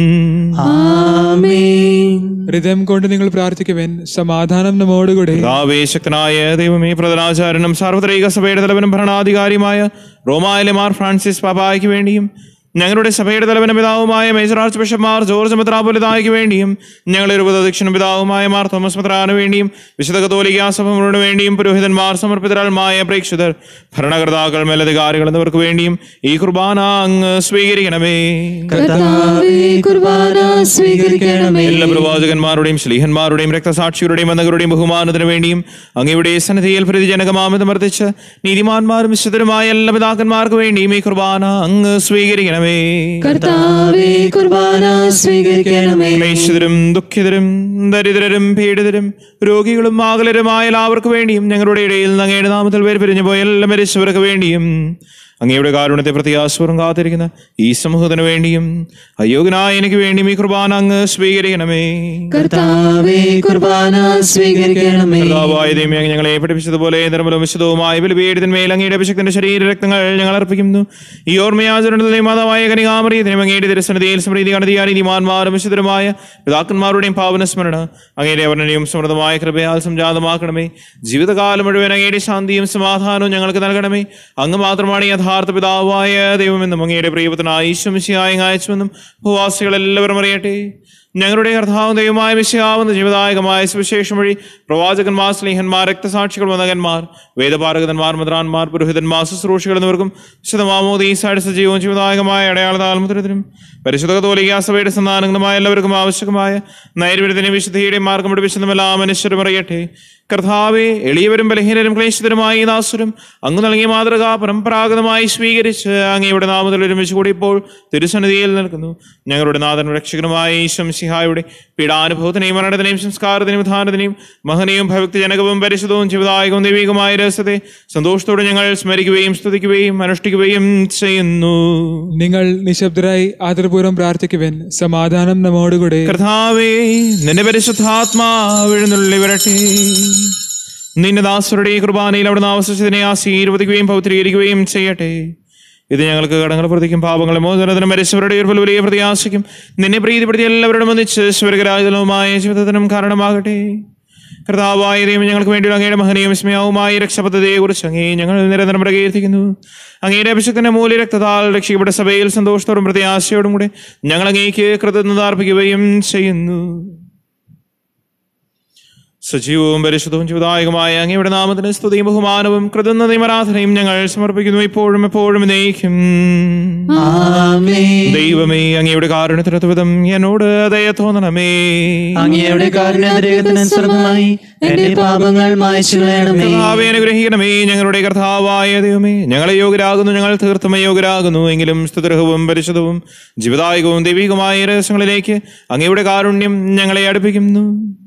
ഹൃദയം കൊണ്ട് നിങ്ങൾ പ്രാർത്ഥിക്കുവാൻ. സമാധാനം നമ്മോടുകൂടെ. ശക്തനായ ദൈവമേ, പ്രധാനാചാര്യനും സാർവത്രിക സഭയുടെ തലവനും ഭരണാധികാരിയുമായ റോമായിലെ മാർ ഫ്രാൻസിസ് പാപ്പായ്ക്ക് വേണ്ടിയും ഞങ്ങളുടെ സഭയുടെ തലവന പിതാവുമായ മേജർ ആർച്ച് ബിഷപ്പ്മാർ ജോർജ് മെത്രാപ്പൊലീത്തായ്ക്ക് വേണ്ടിയും ഞങ്ങളുടെ ഉപദക്ഷിണ പിതാവുമായ മാർ തോമസ് മെത്രാന് വേണ്ടിയും വിശുദ്ധ കത്തോലിക്കാ സഭകളോട് വേണ്ടിയും പുരോഹിതന്മാർ സമർപ്പിതരാൾമായ പ്രേക്ഷിതർ ഭരണകർത്താക്കൾ മേലധികാരികൾ എന്നിവർക്ക് വേണ്ടിയും ഈ കുർബാന അങ്ങ് സ്വീകരിക്കണമേ. എല്ലാ പ്രവാചകന്മാരുടെയും ശ്ലീഹന്മാരുടെയും രക്തസാക്ഷികളുടെയും വന്ദകരുടെയും ബഹുമാനത്തിന് വേണ്ടിയും അങ്ങയുടെ സന്നിധിയിൽ പ്രതിജനകമാമിതം വർദ്ധിച്ച് നീതിമാന്മാരും വിശുദ്ധരുമായ എല്ലാ പിതാക്കന്മാർക്ക് വേണ്ടിയും ഈ കുർബാന അങ്ങ് സ്വീകരിക്കണം. ക്ലേശിതരും ദുഃഖിതരും ദരിദ്രരും പീഡിതരും രോഗികളും ആകുലരുമായ എല്ലാവർക്കു വേണ്ടിയും ഞങ്ങളുടെ ഇടയിൽ നിന്ന് അങ്ങയുടെ നാമത്തിൽ പേര് പിരിഞ്ഞു പോയ എല്ലാ മരിച്ചവർക്ക് വേണ്ടിയും അങ്ങയുടെ കാരുണ്യത്തെ പ്രത്യാശപൂർവ്വം കാത്തിരിക്കുന്ന ഈ സമൂഹത്തിന് വേണ്ടിയും അയോഗ്യനായ എനിക്ക് വേണ്ടിയും ഈ കുർബാന അങ്ങ് സ്വീകരിക്കണമേ. കർത്താവായ ദൈവമേ, ഞങ്ങളെ പഠിപ്പിച്ചതുപോലെ നിർമ്മലവും വിശുദ്ധവുമായ ബലിപീഠത്തിന്മേൽ അങ്ങയുടെ അഭിഷേകത്തിന്റെ ശരീര രക്തങ്ങൾ ഞങ്ങൾ അർപ്പിക്കുന്നു. ഈ ഓർമ്മയാചരണത്തിലെ മാതാവായ കനികാമറിയത്തിനും അങ്ങയുടെ തിരുസന്നിധിയിൽ സമൃദ്ധി കണ്ടെത്തിയ നീതിമാന്മാരും വിശുദ്ധരുമായ പിതാക്കന്മാരുടെയും പാവനസ്മരണ അങ്ങയുടെ വർണ്ണനയും സമൃദ്ധമായ കൃപയാൽ സംജാതമാക്കണമേ. ജീവിതകാലം മുഴുവൻ അങ്ങയുടെ ശാന്തിയും സമാധാനവും ഞങ്ങൾക്ക് നൽകണമേ. അങ്ങ് മാത്രമാണ് യഥാർത്ഥ പിതാവായ ദൈവമെന്നും അങ്ങയുടെ പ്രിയപുത്രനായ ഈശോ മിശിഹായെ അയച്ചുവെന്നും ഭൂവാസികൾ എല്ലാവരും അറിയട്ടെ. ഞങ്ങളുടെ കർത്താവും ദൈവമായ മിശിഹാവുന്ന ജീവദായകമായ സുവിശേഷം വഴി പ്രവാചകന്മാർ, സ്നേഹന്മാർ, രക്തസാക്ഷികൾ, വന്ദകന്മാർ, വേദപാരകന്മാർ, മുദ്രാന്മാർ, പുരോഹിതന്മാർ, ശുശ്രൂഷികൾ എന്നിവർക്കും വിശുദ്ധമാമോദീസയുടെ സജീവവും ജീവദായകമായ അടയാളതാൽമുദ്രത്തിനും പരിശുദ്ധ കത്തോലിക്കാ സഭയുടെ സന്താനങ്ങളുമായ എല്ലാവർക്കും ആവശ്യമായ നൈർവ്യത്തിനും വിശുദ്ധിയുടെയും മാർഗം പഠിപ്പിച്ചതും എല്ലാ മനുഷ്യരും അറിയട്ടെ. കർത്താവെ, എളിയവരും ബലഹീനരും ക്ലേശിതരുമായ ഈ ദാസരും അങ്ങ് നൽകിയ മാതൃക പരമ്പരാഗതമായി സ്വീകരിച്ച് അങ്ങയുടെ നാമത്തിൽ ഒരുമിച്ച് കൂടി ഇപ്പോൾ തിരുസന്നിധിയിൽ നിൽക്കുന്നു. ഞങ്ങളുടെ നാഥനും രക്ഷകനുമായ ഈശോ മിശിഹായുടെ പീഡാനുഭവത്തിനെയും മരണത്തിനെയും സംസ്കാരത്തിനെയും ഉത്ഥാനത്തിനെയും മഹനീയവും ഭക്തിജനകവും പരിശുദ്ധവും ജീവദായകവും ദൈവികമായ രഹസ്യത്തെ സന്തോഷത്തോടെ ഞങ്ങൾ സ്മരിക്കുകയും സ്തുതിക്കുകയും അനുഷ്ഠിക്കുകയും ചെയ്യുന്നു. നിങ്ങൾ നിശബ്ദരായി ആദരപൂർവ്വം പ്രാർത്ഥിക്കുവിൻ. സമാധാനം നമ്മോടുകൂടെ. കർത്താവേ, നിന്റെ പരിശുദ്ധാത്മാവ് എഴുന്നള്ളി വരട്ടെ. നിന്റെ ദാസരുടെ കുർബാനയിൽ അവിടുന്ന് ആവശ്യത്തിനെ ആശീർവദിക്കുകയും പൗത്രീകരിക്കുകയും ചെയ്യട്ടെ. ഇത് ഞങ്ങൾക്ക് കടങ്ങൾ പ്രതിക്കും പാപങ്ങളെ മോചനത്തിനും മരിച്ചവരുടെ ഉയർപ്പിൽ വലിയ പ്രത്യാശയ്ക്കും നിന്നെ പ്രീതിപ്പെടുത്തി എല്ലാവരോടും ഒന്നിച്ച് സ്വർഗരാജനവുമായ ജീവിതത്തിനും കാരണമാകട്ടെ. കർത്താവായ ദൈവം, ഞങ്ങൾക്ക് വേണ്ടി അങ്ങയുടെ മഹനീയവും വിസ്മയവുമായ രക്ഷാപദ്ധതിയെക്കുറിച്ച് അങ്ങേ ഞങ്ങൾ നിരന്തരം പ്രകീർത്തിക്കുന്നു. അങ്ങയുടെ അഭിഷേകത്തിന്റെ മൂല്യ രക്തത്താൽ രക്ഷിക്കപ്പെട്ട സഭയിൽ സന്തോഷത്തോടും പ്രത്യാശയോടും കൂടെ ഞങ്ങൾ അങ്ങേക്ക് കൃതജ്ഞത അർപ്പിക്കുകയും ചെയ്യുന്നു. സജീവവും പരിശുദ്ധവും ജീവദായകമായ അങ്ങയുടെ നാമത്തിന് സ്തുതിയും ബഹുമാനവും കൃതജ്ഞതയും ആരാധനയും ഞങ്ങൾ സമർപ്പിക്കുന്നു, ഇപ്പോഴും എപ്പോഴും എന്നേക്കും. ദൈവമേ, അങ്ങയുടെ കാരുണ്യത്തിനത്വം എന്നോട് ദയ തോന്നണമേ. അങ്ങയുടെ കാരുണ്യത്തിനനുസൃതമായി എന്റെ പാപങ്ങൾ മായ്ച്ചു കളയണമേ. കർത്താവേ, അനുഗ്രഹിക്കണമേ. ഞങ്ങളുടെ കർത്താവായ ദൈവമേ, ഞങ്ങളെ യോഗ്യരാകുന്നു, ഞങ്ങൾ തീർത്തും യോഗ്യരാകുന്നു. എങ്കിലും സ്തുതിർഹവും പരിശുദ്ധവും ജീവദായകവും ദൈവികമായ രഹസ്യങ്ങളിലേക്ക് അങ്ങയുടെ കാരുണ്യം ഞങ്ങളെ അടുപ്പിക്കുന്നു.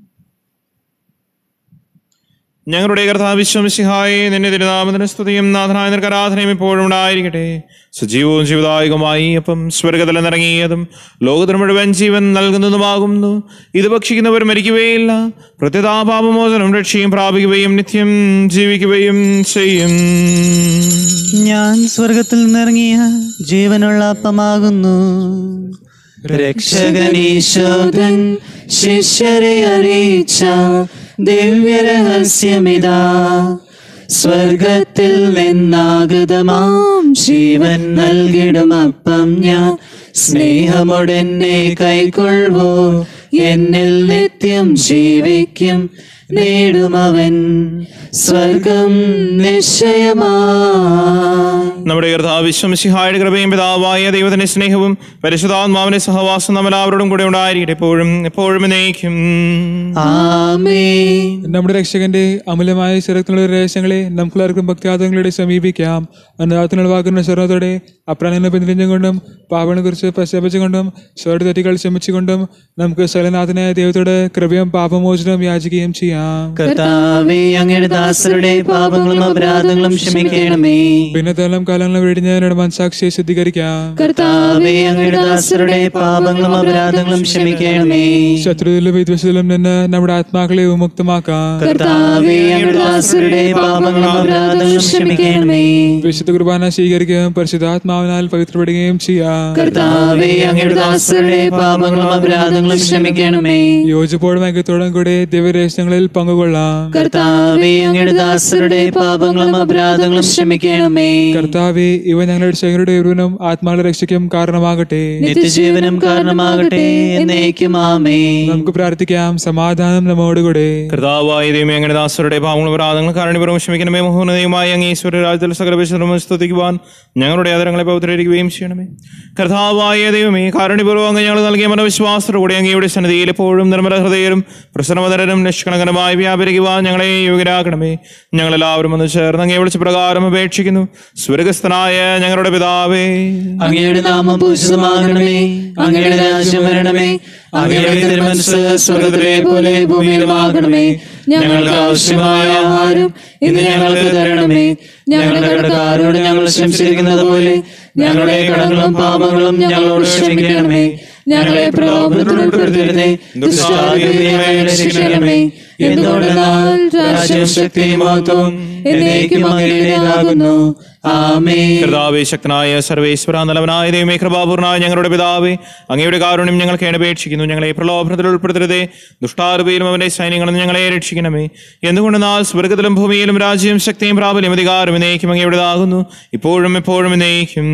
ഞങ്ങളുടെ കർത്താവ് ഈശോ മിശിഹായേ, നിന്റെ തിരുനാമത്തിന് സ്തുതിയും നാഥനായ നിനക്ക് ആരാധനയും എപ്പോഴും ഉണ്ടായിരിക്കട്ടെ. സജീവവും ജീവദായകമായി അപ്പം സ്വർഗ്ഗത്തിൽ നിറങ്ങിയതും ലോകത്തിന് മുഴുവൻ ജീവൻ നൽകുന്നതുമാകുന്നു. ഇത് ഭക്ഷിക്കുന്നവർ മരിക്കുകയില്ല, പ്രത്യതാ പാപമോചനം രക്ഷയും പ്രാപിക്കുകയും നിത്യം ജീവിക്കുകയും ചെയ്യും. ഞാൻ സ്വർഗത്തിൽ നിന്നിറങ്ങിയ ജീവനുള്ള അപ്പമാകുന്നു. രക്ഷകനീശോധൻ ശിഷ്യരെ അറിയിച്ച ദിവ്യരഹസ്യമിതാ, സ്വർഗത്തിൽ നിന്നാഗതമാം ജീവൻ നൽകിടും അപ്പം ഞാൻ. സ്നേഹമോടെന്നെ കൈക്കൊള്ളുവോ, എന്നിൽ നിത്യം ജീവിക്കും. നേടുമവൻ സ്വർഗം നിശ്ചയമാ. നമ്മുടെ കർത്താവ് ഈശോ മിശിഹായുടെ കൃപയും പിതാവായ ദൈവത്തിന്റെ സ്നേഹവും പരിശുദ്ധാത്മാവിന്റെ സഹവാസം നമ്മളെല്ലാവരോടും കൂടെ ഉണ്ടായിരിക്കട്ടെ, എപ്പോഴും എപ്പോഴും എന്നേക്കും. ആമേൻ. നമ്മുടെ രക്ഷകന്റെ അമൂല്യമായ ശരത്തിനുള്ള രഹസ്യങ്ങളെ നമുക്കെല്ലാവർക്കും ഭക്തിയാദങ്ങളുടെ സമീപിക്കാം. അന്നദാനത്തിനുള്ള വാക്കുന്ന സ്വർണ്ണത്തോടെ അപ്രാണങ്ങളെ പിന്തിരിഞ്ഞുകൊണ്ടും പാപങ്ങളെ കുറിച്ച് പശ്ചാത്തപിച്ചുകൊണ്ടും സ്വരുടെ തെറ്റുകൾ ക്ഷമിച്ചുകൊണ്ടും നമുക്ക് സ്ഥലനാഥനായ ദൈവത്തോട് കൃപയും പാപമോചനവും യാചിക്കുകയും ചെയ്യാം. കർത്താവേ, അങ്ങയുടെ ദാസരുടെ പാപങ്ങളും അപരാധങ്ങളും ക്ഷമിക്കണമേ. ഭിന്നതലം കാലങ്ങളും വെടിഞ്ഞ മനസാക്ഷിയെ ശുദ്ധീകരിക്കാം. കർത്താവേ, അങ്ങയുടെ ദാസരുടെ പാപങ്ങളും അപരാധങ്ങളും ക്ഷമിക്കണമേ. ശത്രുതയിലും വിദ്വേഷത്തിലും നിന്ന് നമ്മുടെ ആത്മാക്കളെ വിമുക്തമാക്കാം. കർത്താവേ, അങ്ങയുടെ ദാസരുടെ പാപങ്ങളും അപരാധങ്ങളും ക്ഷമിക്കണമേ. വിശുദ്ധ കുർബാന സ്വീകരിക്കുകയും പരിശുദ്ധാത്മാവിനാൽ പവിത്രപ്പെടുകയും ചെയ്യാം. കർത്താവേ, അങ്ങയുടെ ദാസരുടെ പാപങ്ങളും അപരാധങ്ങളും ക്ഷമിക്കണമേ. യോജിപ്പോടും ഐക്യത്തോടും കൂടെ ദിവ്യരഹസ്യങ്ങളിൽ പങ്കുകൊള്ളാം. കർത്താവേ, അങ്ങയുടെ ദാസരുടെ പാപങ്ങളും അപരാധങ്ങളും ക്ഷമിക്കണമേ. കർത്താവേ, ഇവ ഞങ്ങളുടെ ശരീരയുടെ ഉരുവനും ആത്മാവിന്റെ രക്ഷയ്ക്കും കാരണമാകട്ടെ. നിത്യജീവനും കാരണമാകട്ടെ. എന്നേക്കും ആമേൻ. നമുക്ക് പ്രാർത്ഥിക്കാം. സമാധാനം നമ്മോടുകൂടെ. കർത്താവായ ദൈവമേ, അങ്ങയുടെ ദാസരുടെ പാപങ്ങളും അപരാധങ്ങളും കാരുണ്യപൂർവ്വം ക്ഷമിക്കണമേ. മഹോന്നതയുമായ അങ്ങ് ഈശ്വര രാജ്യത്തിൽ സകല വിശുദ്ധരും സ്തുതിക്കുവാൻ ഞങ്ങളുടെ ആദരങ്ങളെ പൗത്രീകരിക്കുകയും ചെയ്യണമേ. കർത്താവായ ദൈവമേ, കാരുണ്യപൂർവ്വം അങ്ങ് ഞങ്ങൾ നൽകിയ മനവിശ്വാസത്തോടെ അങ്ങയുടെ സന്നിധിയിൽ എപ്പോഴും നിർമ്മല ഹൃദയരും പ്രസന്നവതരും നിഷ്കളങ്കരമായി വ്യാപരിക്കുവാൻ ഞങ്ങളെ യോഗ്യരാക്കണമേ. ഞങ്ങളെല്ലാവരും ഒന്ന് ചേർന്ന് അങ്ങയെ വിളിച്ച പ്രകാരം അപേക്ഷിക്കുന്നു. സ്വർഗസ്ഥനായ ഞങ്ങളുടെ പിതാവേ, അങ്ങയുടെ നാമം പൂജിതമാകണമേ. അങ്ങയുടെ രാജ്യം വരണമേ. അങ്ങയുടെ തിരുമനസ്സ് സ്വർഗ്ഗത്തിലെ പോലെ ഭൂമിയിലുമാകണമേ. ഞങ്ങൾക്ക് ആവശ്യമായ ആഹാരം ഇന്ന് ഞങ്ങൾക്ക് തരണമേ. ഞങ്ങളുടെ കടക്കാരോട് ഞങ്ങൾ ക്ഷമിച്ചിരിക്കുന്നത് പോലെ ഞങ്ങളുടെ കടങ്ങളും പാപങ്ങളും ഞങ്ങളോട് ക്ഷമിക്കണമേ. ഞങ്ങളെ പ്രലോഭനത്തിൽ ഉൾപ്പെടുത്തരുതേ, ദുഷ്ടാരൂപിയിൽ ഞങ്ങളെ രക്ഷിക്കണമേ. എന്തുകൊണ്ടെന്നാൽ രാജ്യവും ശക്തിയും മഹത്വവും എന്നേക്കും അങ്ങയുടേതാകുന്നു. ആമേൻ. കർത്താവേ, ശക്തനായ സർവേശ്വര നല്ലവനായ ദൈവമേ, കൃപാപൂർണനായ ഞങ്ങളുടെ പിതാവേ, അങ്ങയുടെ കാരുണ്യം ഞങ്ങൾക്ക് അപേക്ഷിക്കുന്നു. ഞങ്ങളെ പ്രലോഭനത്തിൽ ഉൾപ്പെടുത്തരുതേ, ദുഷ്ടാരൂപിയിലും അവന്റെ സൈന്യങ്ങളും ഞങ്ങളെ രക്ഷിക്കണമേ. എന്തുകൊണ്ടെന്നാൽ സ്വർഗ്ഗത്തിലും ഭൂമിയിലും രാജ്യവും ശക്തിയും പ്രാബല്യം അധികാരം എന്നേക്കും അങ്ങയുടേതാകുന്നു, ഇപ്പോഴും എപ്പോഴും എന്നേക്കും.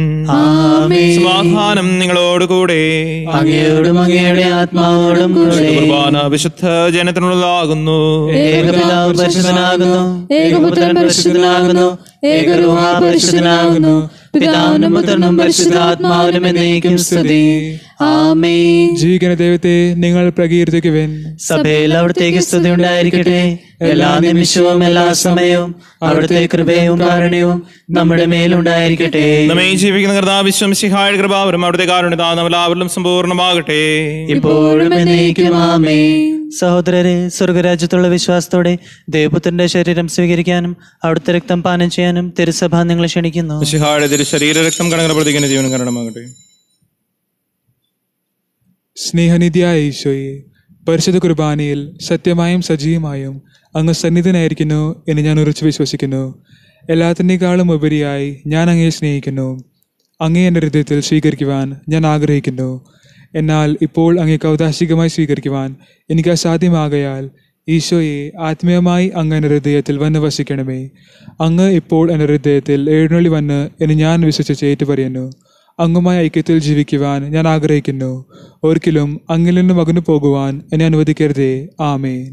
ആമേൻ. സമാധാനം നിങ്ങളോട് കൂടെ. അങ്ങയോടും അങ്ങയുടെ ആത്മാവോടും കൂടെ. കുർബാന വിശുദ്ധ ജനത്തിനുള്ളതാകുന്നു. ഏകപിതാവ് പരിശുദ്ധനാകുന്നു. ഏകപുത്രൻ പരിശുദ്ധനാകുന്നു. ഏകരൂഹ പരിശുദ്ധനാകുന്നു. പിതാവിനും പുത്രനും പരിശുദ്ധാത്മാവിനും എന്നേക്കും സ്തുതി. ആമേൻ. ജീവിക്കുന്ന ദൈവത്തെ നിങ്ങൾ പ്രകീർത്തിക്കുവിൻ. സഭയിൽ അവിടുത്തേക്ക് സ്തുതി ഉണ്ടായിരിക്കട്ടെ. എല്ലാ നിമിഷവും എല്ലാ സമയവും അവിടുത്തെ കൃപയും കാരുണ്യവും നമ്മുടെ മേലുണ്ടായിരിക്കട്ടെ. നമ്മെ ജീവിക്കുന്ന കർത്താവിശ്വം സിഹായുടെ കൃപാവരും അവിടുത്തെ കാരുണ്യത എല്ലാവരിലും സമ്പൂർണ്ണമാകട്ടെ. ഇപ്പോഴും എന്നേക്കും ആമേൻ. സഹോദരരെ, സ്വർഗരാജ്യത്തുള്ള വിശ്വാസത്തോടെ ദേവപുത്രന്റെ ശരീരം സ്വീകരിക്കാനും അവിടുത്തെ രക്തം പാനം ചെയ്യാനും തിരുസഭ നിങ്ങളെ ക്ഷണിക്കുന്നു. സിഹായുടെ തിരു ശരീര രക്തം കടങ്ങൾ പ്രതിക്കുന്ന ജീവനും കാരണമാകട്ടെ. സ്നേഹനിധിയായ ഈശോയെ, പരിശുദ്ധ കുർബാനയിൽ സത്യമായും സജീവമായും അങ്ങ് സന്നിധനായിരിക്കുന്നു എന്ന് ഞാൻ ഉറച്ചു വിശ്വസിക്കുന്നു. എല്ലാത്തിനേക്കാളും ഉപരിയായി ഞാൻ അങ്ങയെ സ്നേഹിക്കുന്നു. അങ്ങയെ എൻ്റെ ഹൃദയത്തിൽ സ്വീകരിക്കുവാൻ ഞാൻ ആഗ്രഹിക്കുന്നു. എന്നാൽ ഇപ്പോൾ അങ്ങയെ കൗതാശികമായി സ്വീകരിക്കുവാൻ എനിക്ക് അസാധ്യമാകയാൽ ഈശോയെ, ആത്മീയമായി അങ്ങ് എൻ്റെ ഹൃദയത്തിൽ വന്ന് വസിക്കണമേ. അങ്ങ് ഇപ്പോൾ എൻ്റെ ഹൃദയത്തിൽ എഴുന്നള്ളി വന്ന് എന്ന് ഞാൻ വിശ്വസിച്ച് ഏറ്റുപറയുന്നു. അങ്ങുമായി ഐക്യത്തിൽ ജീവിക്കുവാൻ ഞാൻ ആഗ്രഹിക്കുന്നു. ഒരിക്കലും അങ്ങിൽ നിന്നും അകന്നു പോകുവാൻ എന്നെ അനുവദിക്കരുതേ. ആമേൻ.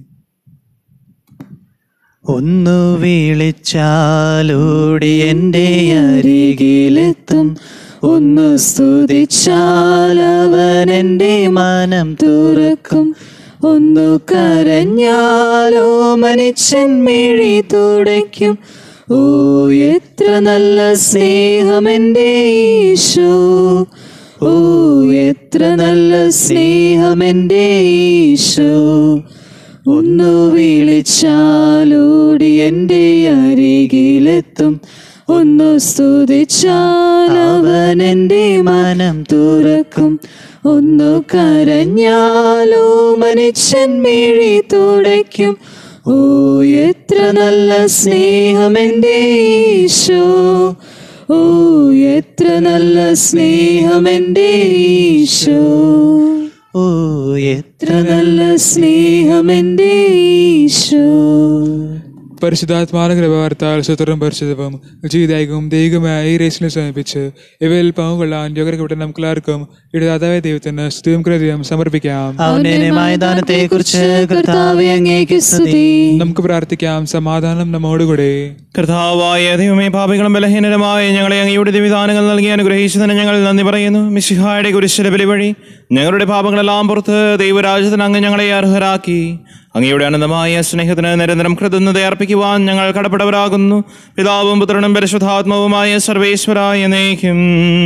ഒന്നു വിളിച്ചാലോടി എൻ്റെ അരികിലെത്തും. ഒന്ന് സ്തുതിച്ചാൽ അവൻ എൻ്റെ മനം തുറക്കും. ഒന്നു കരഞ്ഞാലോ മനുഷ്യൻ മിഴി തുടയ്ക്കും. ഓ, എത്ര നല്ല സ്നേഹം എൻ്റെ ഈശോ. ഓ, എത്ര നല്ല സ്നേഹം എൻ്റെ ഈശോ. ഒന്നു വിളിച്ചാലോടി എൻ്റെ അരികിലെത്തും. ഒന്നു സ്തുതിച്ചാൽ അവൻ എൻ്റെ മനം തുറക്കും. ഒന്നു കരഞ്ഞാലോ മനുഷ്യൻ മിഴി തുടയ്ക്കും. ഓ, എത്ര നല്ല സ്നേഹം എൻ്റെ ഈശോ. ഓ, എത്ര നല്ല സ്നേഹം എൻ്റെ ഈശോ. ഓ, എത്ര നല്ല സ്നേഹം എൻ്റെ ഈശോ. പരിശുദ്ധാത്മാവിന്റെ കൃപവാർത്താൽ സ്വതന്ത്രം പരിശുദ്ധവും ജീവിതായകവും ദൈവമായ ഈ റേസിനെ സമർപ്പിച്ച് ഇവയിൽ പങ്കുകൊള്ളാൻ യോഗ്യപ്പെട്ട നമുക്കെല്ലാവർക്കും ഇടതാതായ ദൈവത്തിന് സ്തുതിയും കൃതയും സമർപ്പിക്കാം. അവനെക്കുറിച്ച് കർത്താവേ അങ്ങേക്ക് സ്തുതി. നമുക്ക് പ്രാർത്ഥിക്കാം. സമാധാനം നമ്മോടുകൂടെ. കർത്താവായ ദൈവമേ, പാപികളും ബലഹീനരുമായ ഞങ്ങളെ അങ്ങയുടെ ദിവിധാനങ്ങൾ നൽകി അനുഗ്രഹിച്ചതിന് ഞങ്ങൾ നന്ദി പറയുന്നു. മിശിഹായുടെ കുരിശിലെ ബലി വഴി ഞങ്ങളുടെ പാപങ്ങളെല്ലാം പുറത്ത് ദൈവരാജ്യത്തിന് അങ്ങ് ഞങ്ങളെ അർഹരാക്കി. അങ്ങയുടെ അനന്തമായ സ്നേഹത്തിന് നിരന്തരം കൃതജ്ഞത അർപ്പിക്കുവാൻ ഞങ്ങൾ കടപ്പെട്ടവരാകുന്നു. പിതാവും പുത്രനും പരിശുദ്ധാത്മാവുമായ സർവേശ്വരായ എന്നേക്കും.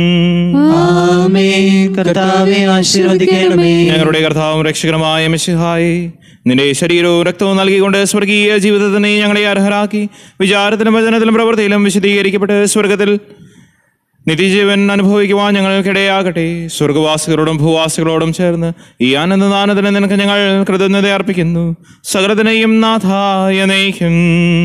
കർത്താവേ ആശീർവദിക്കണമേ. ഞങ്ങളുടെ കർത്താവും രക്ഷകരമായ മിശിഹായേ, നിന്റെ ശരീരവും രക്തവും നൽകിക്കൊണ്ട് സ്വർഗീയ ജീവിതത്തിന് ഞങ്ങളെ അർഹരാക്കി. വിചാരത്തിലും വചനത്തിലും പ്രവൃത്തിയിലും വിശദീകരിക്കപ്പെട്ട് സ്വർഗത്തിൽ നിത്യജീവൻ അനുഭവിക്കുവാൻ ഞങ്ങൾക്കിടയാകട്ടെ. സ്വർഗവാസികളോടും ഭൂവാസികളോടും ചേർന്ന് ഈ ആനന്ദദാനത്തിന് നിനക്ക് ഞങ്ങൾ കൃതജ്ഞത അർപ്പിക്കുന്നു. സകലത്തിനെയും നാഥായ നയിക്കും.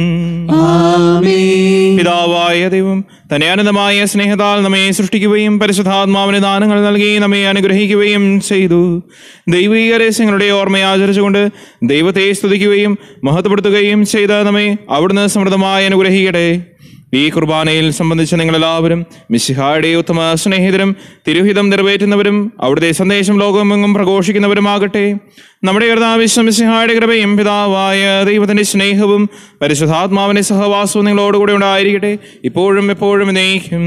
പിതാവായ ദൈവം തന്റെ ആനന്ദമായ സ്നേഹത്താൽ നമ്മെ സൃഷ്ടിക്കുകയും പരിശുദ്ധാത്മാവിന് ദാനങ്ങൾ നൽകി നമ്മെ അനുഗ്രഹിക്കുകയും ചെയ്തു. ദൈവിക രഹസ്യങ്ങളുടെ ഓർമ്മയാചരിച്ചുകൊണ്ട് ദൈവത്തെ സ്തുതിക്കുകയും മഹത്വപ്പെടുത്തുകയും ചെയ്ത നമ്മെ അവിടുന്ന് സമൃദ്ധമായി അനുഗ്രഹിക്കട്ടെ. ഈ കുർബാനയിൽ സംബന്ധിച്ച നിങ്ങളെല്ലാവരും മിശിഹായുടെ ഉത്തമ സ്നേഹിതരും തിരുഹിതം നിറവേറ്റുന്നവരും അവിടുത്തെ സന്ദേശം ലോകമെങ്ങും പ്രഘോഷിക്കുന്നവരുമാകട്ടെ. നമ്മുടെ കർത്താവ് മിശിഹായുടെ കൃപയും പിതാവായ ദൈവത്തിന്റെ സ്നേഹവും പരിശുദ്ധാത്മാവിന്റെ സഹവാസവും നിങ്ങളോടുകൂടെ ഉണ്ടായിരിക്കട്ടെ, ഇപ്പോഴും എപ്പോഴും എന്നേക്കും.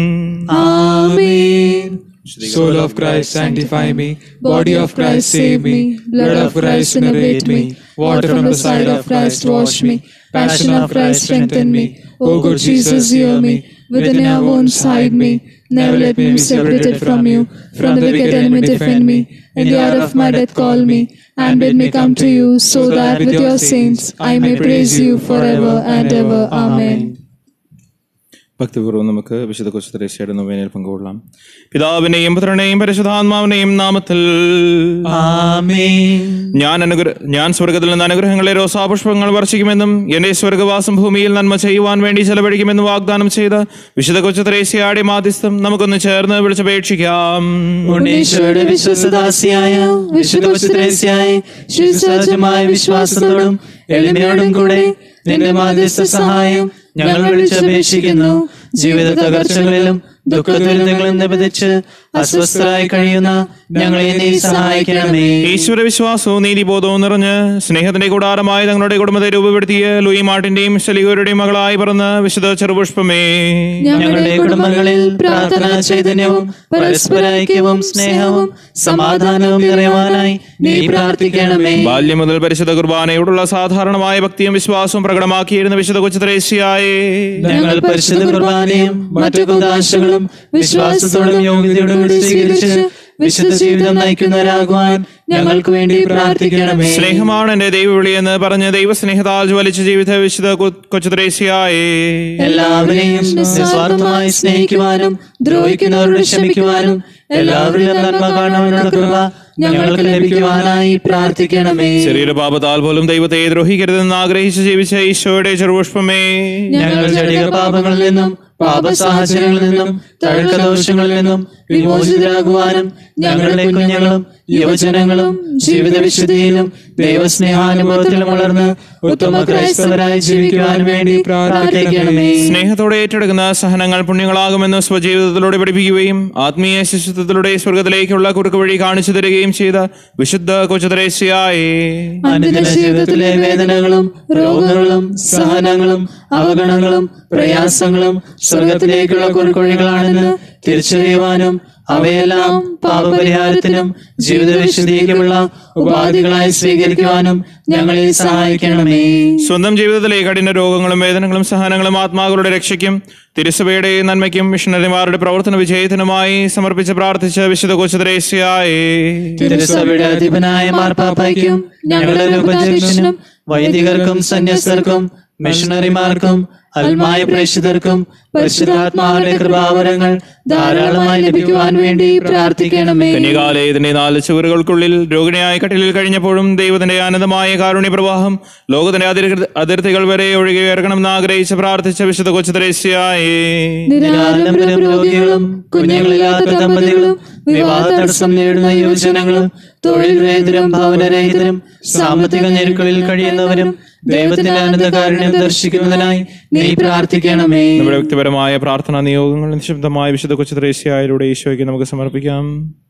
Soul of Christ, sanctify me. Body of Christ, save me. Blood of Christ, renovate me. Water from the side of Christ, wash me. Passion of Christ, strengthen me. O good Jesus, hear me. Within your wounds, hide me. Never let me be separated from you. From the wicked enemy, defend me. In the hour of my death, call me. And bid me come to you, so that with your saints I may praise you forever and ever. Amen. ഭക്തിപൂർവ്വം നമുക്ക് വിശുദ്ധ കൊച്ചുത്രേസ്യയുടെ നൊവേനയിൽ പങ്കുകൊള്ളാം. പിതാവിനെയും പുത്രനെയും പരിശുദ്ധാത്മാവിനെയും നാമത്തിൽ ഞാൻ അനുഗ്ര ഞാൻ സ്വർഗത്തിൽ നിന്ന് അനുഗ്രഹങ്ങളെ റോസാപുഷ്പങ്ങൾ വർഷിക്കുമെന്നും എന്റെ സ്വർഗവാസം ഭൂമിയിൽ നന്മ ചെയ്യുവാൻ വേണ്ടി ചെലവഴിക്കുമെന്നും വാഗ്ദാനം ചെയ്ത വിശുദ്ധ കൊച്ചുത്രേസ്യയുടെ മാധ്യസ്ഥം നമുക്കൊന്ന് ചേർന്ന് വിളിച്ചപേക്ഷിക്കാം. വിശ്വാസത്തോടും എളിമയോടും കൂടെ നിന്റെ മാധ്യസ്ഥ സഹായം ഞങ്ങൾ വിളിച്ചപേക്ഷിക്കുന്നു. ജീവിത തകർച്ചകളിലും ദുഃഖദുരിതങ്ങളും നിബന്ധിച്ച് അസ്വസ്ഥരായി കഴിയുന്ന ഞങ്ങളെ നീ സഹായിക്കണമേ. ഈശ്വര വിശ്വാസവും നീതിബോധവും നിറഞ്ഞ് സ്നേഹത്തിന്റെ കൂടാരമായി തങ്ങളുടെ കുടുംബത്തെ രൂപപ്പെടുത്തിയ ലൂയി മാർട്ടിന്റെയും ശലിഗോരുടെയും മകളായി പറഞ്ഞ വിശുദ്ധ ചെറുപുഷ്പമേ, ഞങ്ങളുടെ കുടുംബങ്ങളിൽ പ്രാർത്ഥനാ ചൈതന്യവും പരസ്പര ഐക്യവും സ്നേഹവും സമാധാനവും നിറയുവാനായി നീ പ്രാർത്ഥിക്കണമേ. ബാല്യം മുതൽ പരിശുദ്ധ കുർബാനയോടുള്ള സാധാരണമായ ഭക്തിയും വിശ്വാസവും പ്രകടമാക്കിയിരുന്ന വിശുദ്ധ കൊച്ചുത്രേസ്യയെ ഞങ്ങൾ പരിശുദ്ധ കുർബാനയും മറ്റു കുദാശകളും വിശ്വാസത്തോടും യോഗ്യതയോടും സ്വീകരിച്ച് വിശുദ്ധ ജീവിതം നയിക്കുന്നവരാകുവാൻ ഞങ്ങൾക്ക് വേണ്ടി പ്രാർത്ഥിക്കണമേ. സ്നേഹമാണ് എന്റെ ദൈവവിളി എന്ന് പറഞ്ഞ് ദൈവസ്നേഹത്താൽ ജ്വലിച്ച ജീവിത വിശുദ്ധ കൊച്ചുത്രേസ്യയെ എല്ലാവരെയും നിസ്വാർത്ഥമായി സ്നേഹിക്കുവാനും ദ്രോഹിക്കുന്നവരോട് ക്ഷമിക്കുവാനും എല്ലാവരിലും നന്മ കാണുവാനുള്ള കൃപ ഞങ്ങൾക്ക് ലഭിക്കുവാനായി പ്രാർത്ഥിക്കണമേ. ശരീരപാപത്താൽ പോലും ദൈവത്തെ ദ്രോഹിക്കരുതെന്ന് ആഗ്രഹിച്ച് ജീവിച്ച ഈശോയുടെ ചെറുപുഷ്പമേ, ഞങ്ങൾ ജടിക പാപങ്ങളിൽ നിന്നും പാപ സാഹചര്യങ്ങളിൽ നിന്നും തഴക്കദോഷങ്ങളിൽ നിന്നും വിമോചിതരാകുവാനും ഞങ്ങളുടെ കുഞ്ഞുങ്ങളും യുവജനങ്ങളും ജീവിത വിശുദ്ധിയിലും ദൈവസ്നേഹാനുഭവത്തിലും വളർന്ന് ഉത്തമ ക്രൈസ്തവരായി ജീവിക്കുവാൻ വേണ്ടി പ്രാർത്ഥിക്കണമേ. സ്നേഹത്തോടെ ഏറ്റെടുക്കുന്ന സഹനങ്ങൾ പുണ്യങ്ങളാകുമെന്ന് സ്വജീവിതത്തിലൂടെ പഠിപ്പിക്കുകയും ആത്മീയ ശിശുത്വത്തിലൂടെ സ്വർഗത്തിലേക്കുള്ള കുറുക്ക് വഴി കാണിച്ചു തരികയും ചെയ്ത വിശുദ്ധ കൊച്ചുത്രേസ്യയെ അനുദിന ജീവിതത്തിലെ വേദനകളും രോഗങ്ങളും സഹനങ്ങളും അവഗണങ്ങളും പ്രയാസങ്ങളും സ്വർഗത്തിലേക്കുള്ള കുറുക്കുവഴികളാണെന്ന് തിരിച്ചറിയുവാനും അവയെല്ലാം പാപപരിഹാരത്തിനും ജീവിത വിശുദ്ധിക്കുമുള്ള ഉപാധികളായി സ്വീകരിക്കുവാനും ഞങ്ങളെ സഹായിക്കണമേ. സ്വന്തം ജീവിതത്തിലെ കഠിന രോഗങ്ങളും വേദനകളും സഹനങ്ങളും ആത്മാക്കളുടെ രക്ഷയ്ക്കും തിരുസഭയുടെ നന്മയ്ക്കും മിഷണറിമാരുടെ പ്രവർത്തന വിജയത്തിനുമായി സമർപ്പിച്ച് പ്രാർത്ഥിച്ച വിശുദ്ധ കൊച്ചുത്രേസ്യയെ തിരുസഭയുടെ അധിപനായ മാർപ്പാപ്പയ്ക്കും ഞങ്ങളുടെ ഉപദേശനും വൈദികർക്കും സന്യസ്തർക്കും മിഷണറിമാർക്കും അൽമായ പ്രേക്ഷിതർക്കും പരിശുദ്ധാത്മാവിന്റെ കൃപാവരങ്ങൾ ധാരാളമായി ലഭിക്കുവാൻ വേണ്ടി പ്രാർത്ഥിക്കണമേ. കന്യകാലയത്തിന്റെ നാല് ചുവരുകൾക്കുള്ളിൽ രോഗിണിയായ കട്ടിലിൽ കഴിഞ്ഞപ്പോഴും ദൈവത്തിന്റെ ആനന്ദമായ കാരുണ്യ പ്രവാഹം ലോകത്തിന്റെ അതിർത്തികൾ വരെ ഒഴുകി ഉയർക്കണമെന്ന് ആഗ്രഹിച്ച് പ്രാർത്ഥിച്ച വിശുദ്ധ കൊച്ചുത്രേസ്യയെ നിരാലംബരും രോഗികളും കുഞ്ഞുങ്ങളില്ലാത്ത ദമ്പതികളും വിവാഹ തടസ്സം നേടുന്ന യുവജനങ്ങളും തൊഴിൽ രഹിതരും ഭവനരഹിതരും സാമ്പത്തിക ഞെരുക്കളിൽ കഴിയുന്നവരും ദൈവത്തിന്റെ ആനന്ദകാരുണ്യം ദർശിക്കുന്നതിനായി നീ പ്രാർത്ഥിക്കണമേ. നമ്മുടെ വ്യക്തിപരമായ പ്രാർത്ഥനാ നിയോഗങ്ങൾ നിശബ്ദമായ വിശുദ്ധ കൊച്ചുത്രേസ്യയിലൂടെ ഈശോയ്ക്ക് നമുക്ക് സമർപ്പിക്കാം.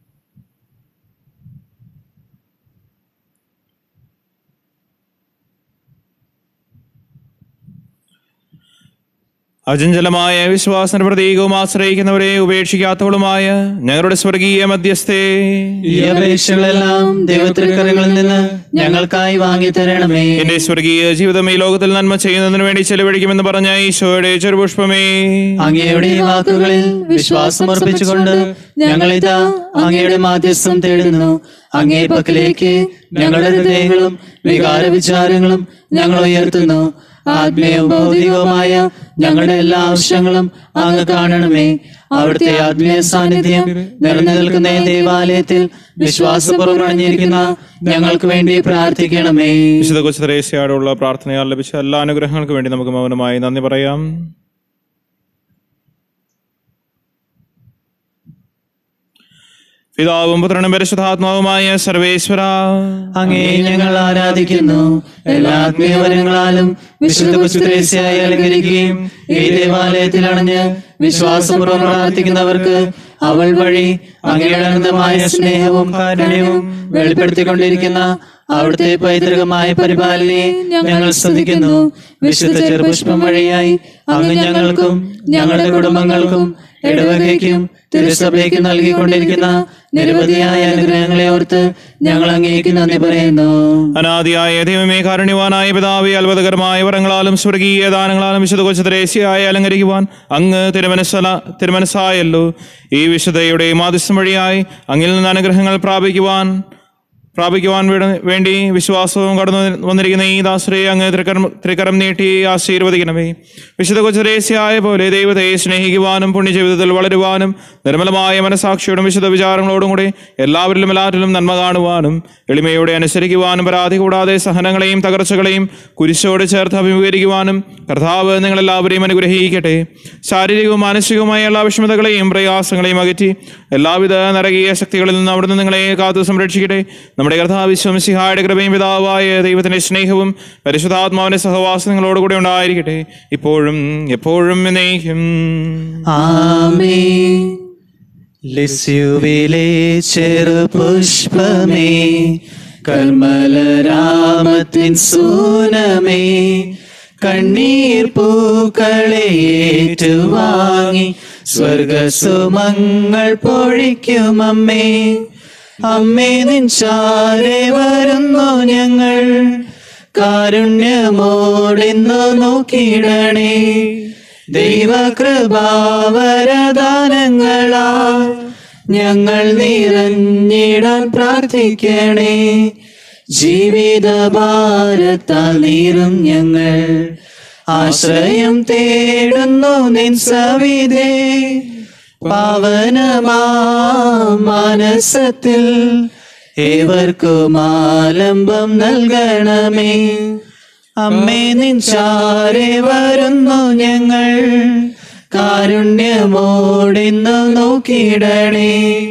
അചഞ്ചലമായ വിശ്വാസത്തിന്റെ പ്രതീകവും ആശ്രയിക്കുന്നവരെ ഉപേക്ഷിക്കാത്തവളുമായ ഞങ്ങളുടെ സ്വർഗീയ മധ്യസ്ഥേ, ഈ അപേക്ഷകളെല്ലാം ദൈവത്തിരക്കരങ്ങളിൽ നിന്ന് ഞങ്ങൾക്കായി വാങ്ങി തരണമേ. എന്റെ സ്വർഗീയ ജീവിതം ഈ ലോകത്തിൽ നന്മ ചെയ്യുന്നതിന് വേണ്ടി ചെലവഴിക്കുമെന്ന് പറഞ്ഞ ഈശോയുടെ ചെറുപുഷ്പമേ, അങ്ങയുടെ വാക്കുകളിൽ വിശ്വാസമർപ്പിച്ചുകൊണ്ട് ഞങ്ങളിതാ അങ്ങയുടെ മാധ്യസ്ഥം തേടുന്നു. അങ്ങേ പക്കലേക്ക് ഞങ്ങളുടെ ഹൃദയങ്ങളും വികാര വിചാരങ്ങളും ഞങ്ങൾ ഉയർത്തുന്നു. ആത്മീയവും ഭൗതികവുമായ ഞങ്ങളുടെ എല്ലാ ആവശ്യങ്ങളും അങ്ങ് കാണണമേ. അവിടുത്തെ ആത്മീയ സാന്നിധ്യം നിറഞ്ഞു നിൽക്കുന്ന ഈ ദേവാലയത്തിൽ വിശ്വാസപൂർവ്വം അണിഞ്ഞിരിക്കുന്ന ഞങ്ങൾക്ക് വേണ്ടി പ്രാർത്ഥിക്കണമേ. വിശുദ്ധ കൊച്ചു ത്രേസ്യയോടുള്ള പ്രാർത്ഥനയാൽ ലഭിച്ച എല്ലാ അനുഗ്രഹങ്ങൾക്ക് വേണ്ടി നമുക്ക് മൗനമായി നന്ദി പറയാം. പിതാവും പുത്രനും പരിശുദ്ധാത്മാവുമായ സർവേശ്വര, അങ്ങേ ഞങ്ങൾ ആരാധിക്കുന്നു. എല്ലാ ആത്മീയവരങ്ങളാലും വിശുദ്ധ കൊച്ചു ത്രേസ്യയായി അലങ്കരിക്കുകയും ഈ ദേവാലയത്തിൽ അണഞ്ഞ് വിശ്വാസപൂർവ്വം പ്രാർത്ഥിക്കുന്നവർക്ക് അവൾ വഴി അങ്ങയുടെ അനന്തമായ സ്നേഹവും കാരുണ്യവും വെളിപ്പെടുത്തിക്കൊണ്ടിരിക്കുന്ന അവിടുത്തെ പൈതൃകമായ പരിപാലനയെ ഞങ്ങൾ സ്തുതിക്കുന്നു. വിശുദ്ധ ചെറുപുഷ്പം വഴിയായി അങ്ങ് ഞങ്ങൾക്കും ഞങ്ങളുടെ കുടുംബങ്ങൾക്കും ഇടവകയ്ക്കും തിരുസഭയ്ക്കും നൽകിക്കൊണ്ടിരിക്കുന്ന നിരവധിയായ അനുഗ്രഹങ്ങളെ ഓർത്ത് ഞങ്ങൾ അങ്ങേക്ക് നന്ദി പറയുന്നു. അനാദിയായ ദൈവമേ, കാരുണ്യവാനായ പിതാവേ, അത്ഭുതകരമായ വരങ്ങളാലും സ്വർഗീയ ദാനങ്ങളാലും വിശുദ്ധ കൊച്ചു ത്രേസ്യയായി അലങ്കരിക്കുവാൻ അങ്ങ് തിരുമനസ്സല തിരുമനസ്സായല്ലോ. ഈ വിശുദ്ധയുടെ മാധ്യസ്ഥം വഴിയായി അങ്ങിൽ നിന്ന് അനുഗ്രഹങ്ങൾ പ്രാപിക്കുവാൻ പ്രാപിക്കുവാൻ വേണ്ടി വിശ്വാസവും കടന്നു വന്നിരിക്കുന്ന ഈ ദാസരെ അങ്ങ് ത്രികരം ത്രികരം നീട്ടി ആശീർവദിക്കണമേ. വിശുദ്ധ കൊച്ചു ത്രേസ്യയായ പോലെ ദൈവത്തെ സ്നേഹിക്കുവാനും പുണ്യജീവിതത്തിൽ വളരുവാനും നിർമ്മലമായ മനസാക്ഷിയോടും വിശുദ്ധ വിചാരങ്ങളോടും കൂടി എല്ലാവരിലും എല്ലാവരിലും നന്മ കാണുവാനും എളിമയോടെ അനുസരിക്കുവാനും പരാതി കൂടാതെ സഹനങ്ങളെയും തകർച്ചകളെയും കുരിശോട് ചേർത്ത് അഭിമുഖീകരിക്കുവാനും കർത്താവ് നിങ്ങളെല്ലാവരെയും അനുഗ്രഹിക്കട്ടെ. ശാരീരികവും മാനസികവുമായ എല്ലാ വിഷമതകളെയും പ്രയാസങ്ങളെയും അകറ്റി എല്ലാവിധ നരകീയ ശക്തികളിൽ നിന്ന് അവിടുന്ന് നിങ്ങളെ കാത്തു സംരക്ഷിക്കട്ടെ. നമ്മുടെ കർത്താവ് മിശിഹായുടെ കൃപയും പിതാവായ ദൈവത്തിന്റെ സ്നേഹവും പരിശുദ്ധാത്മാവിന്റെ സഹവാസം നിങ്ങളോടുകൂടി ഉണ്ടായിരിക്കട്ടെ, ഇപ്പോഴും എപ്പോഴും എന്നേക്കും. ആമേൻ. ലിസ്യുവിലെ ചെറുപുഷ്പമേ, കർമ്മലരാമത്തിൻ സൂനമേ, കണ്ണീർ പൂക്കളെ ഏറ്റുവാങ്ങി സ്വർഗസുമങ്ങൾ പൊഴിക്കുമമ്മേ. അമ്മേ, നിൻചാരെ വരുന്നു ഞങ്ങൾ, കാരുണ്യമോടിന്നു നോക്കിയിടണേ. ദൈവകൃപാവരദാനങ്ങളാ ഞങ്ങൾ നിറഞ്ഞിടാൻ പ്രാർത്ഥിക്കണേ. ജീവിത ഭാരത്താൽ നീറും ഞങ്ങൾ ആശ്രയം തേടുന്നു നിൻ സവിധേ. പാവനമാ മനസ്സത്തിൽ ഏവർക്കും ആലംബം നൽകണമേ. അമ്മേ, നിൻചാരെ വരുന്നു ഞങ്ങൾ, കാരുണ്യമോടിന്നു നോക്കിയിടണേ.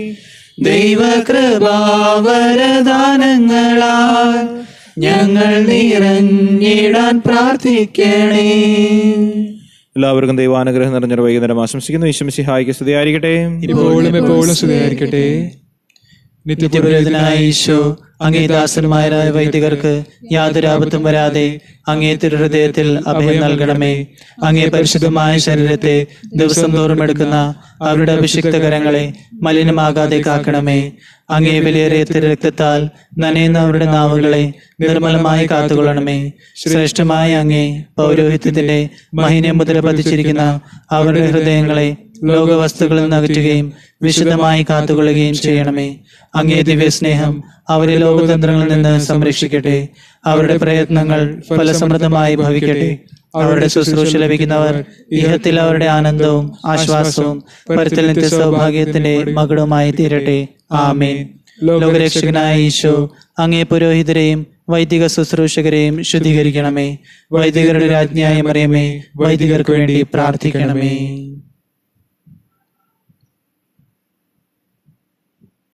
ദൈവകൃപാവരദാനങ്ങളാൽ ഞങ്ങൾ നിറഞ്ഞിടാൻ പ്രാർത്ഥിക്കണേ. എല്ലാവർക്കും ദൈവാനുഗ്രഹം നിറഞ്ഞൊരു വൈകുന്നേരം ആശംസിക്കുന്നു. ഈശോ മിശിഹായ്ക്ക് സ്തുതിയായിരിക്കട്ടെ, ഇപ്പോഴും എപ്പോഴും സ്തുതിയായിരിക്കട്ടെ. നിത്യപുരോഹിതനായ ഈശോ, അങ്ങേ ദാസന്മാരായ വൈദികർക്ക് യാതൊരു ആപത്തും വരാതെ അങ്ങേ തിരുഹൃദയത്തിൽ അഭയം നൽകണമേ. അങ്ങേ പരിശുദ്ധമായ ശരീരത്തെ ദിവസം തോറും എടുക്കുന്ന അവരുടെ അഭിഷിക്ത കരങ്ങളെ മലിനമാകാതെ കാക്കണമേ. അങ്ങേ വിലയേറിയ തിരുരക്തത്താൽ നനയുന്ന അവരുടെ നാവുകളെ നിർമ്മലമായി കാത്തുകൊള്ളണമേ. ശ്രേഷ്ഠമായ അങ്ങേ പൗരോഹിത്യത്തിന്റെ മഹിനെ മുദ്ര പതിച്ചിരിക്കുന്ന അവരുടെ ഹൃദയങ്ങളെ ലോകവസ്തുക്കളിൽ നിന്ന് അകറ്റുകയും വിശുദ്ധമായി കാത്തുകൊള്ളുകയും ചെയ്യണമേ. അങ്ങേ ദിവ്യസ്നേഹം അവരെ ലോകതന്ത്രങ്ങളിൽ നിന്ന് സംരക്ഷിക്കട്ടെ. അവരുടെ പ്രയത്നങ്ങൾ ഫലസമൃദ്ധമായി ഭവിക്കട്ടെ. അവരുടെ ശുശ്രൂഷ ലഭിക്കുന്നവർ ഇഹത്തിൽ അവരുടെ ആനന്ദവും ആശ്വാസവും പരത്തിൽ നിത്യ സൗഭാഗ്യത്തിന്റെ മകുടമായി തീരട്ടെ. ആമേൻ. ലോകരക്ഷകനായ ഈശോ, അങ്ങേ പുരോഹിതരെയും വൈദിക ശുശ്രൂഷകരെയും ശുദ്ധീകരിക്കണമേ. വൈദികരുടെ രാജ്ഞിയായ മറിയമേ, വൈദികർക്ക് വേണ്ടി പ്രാർത്ഥിക്കണമേ.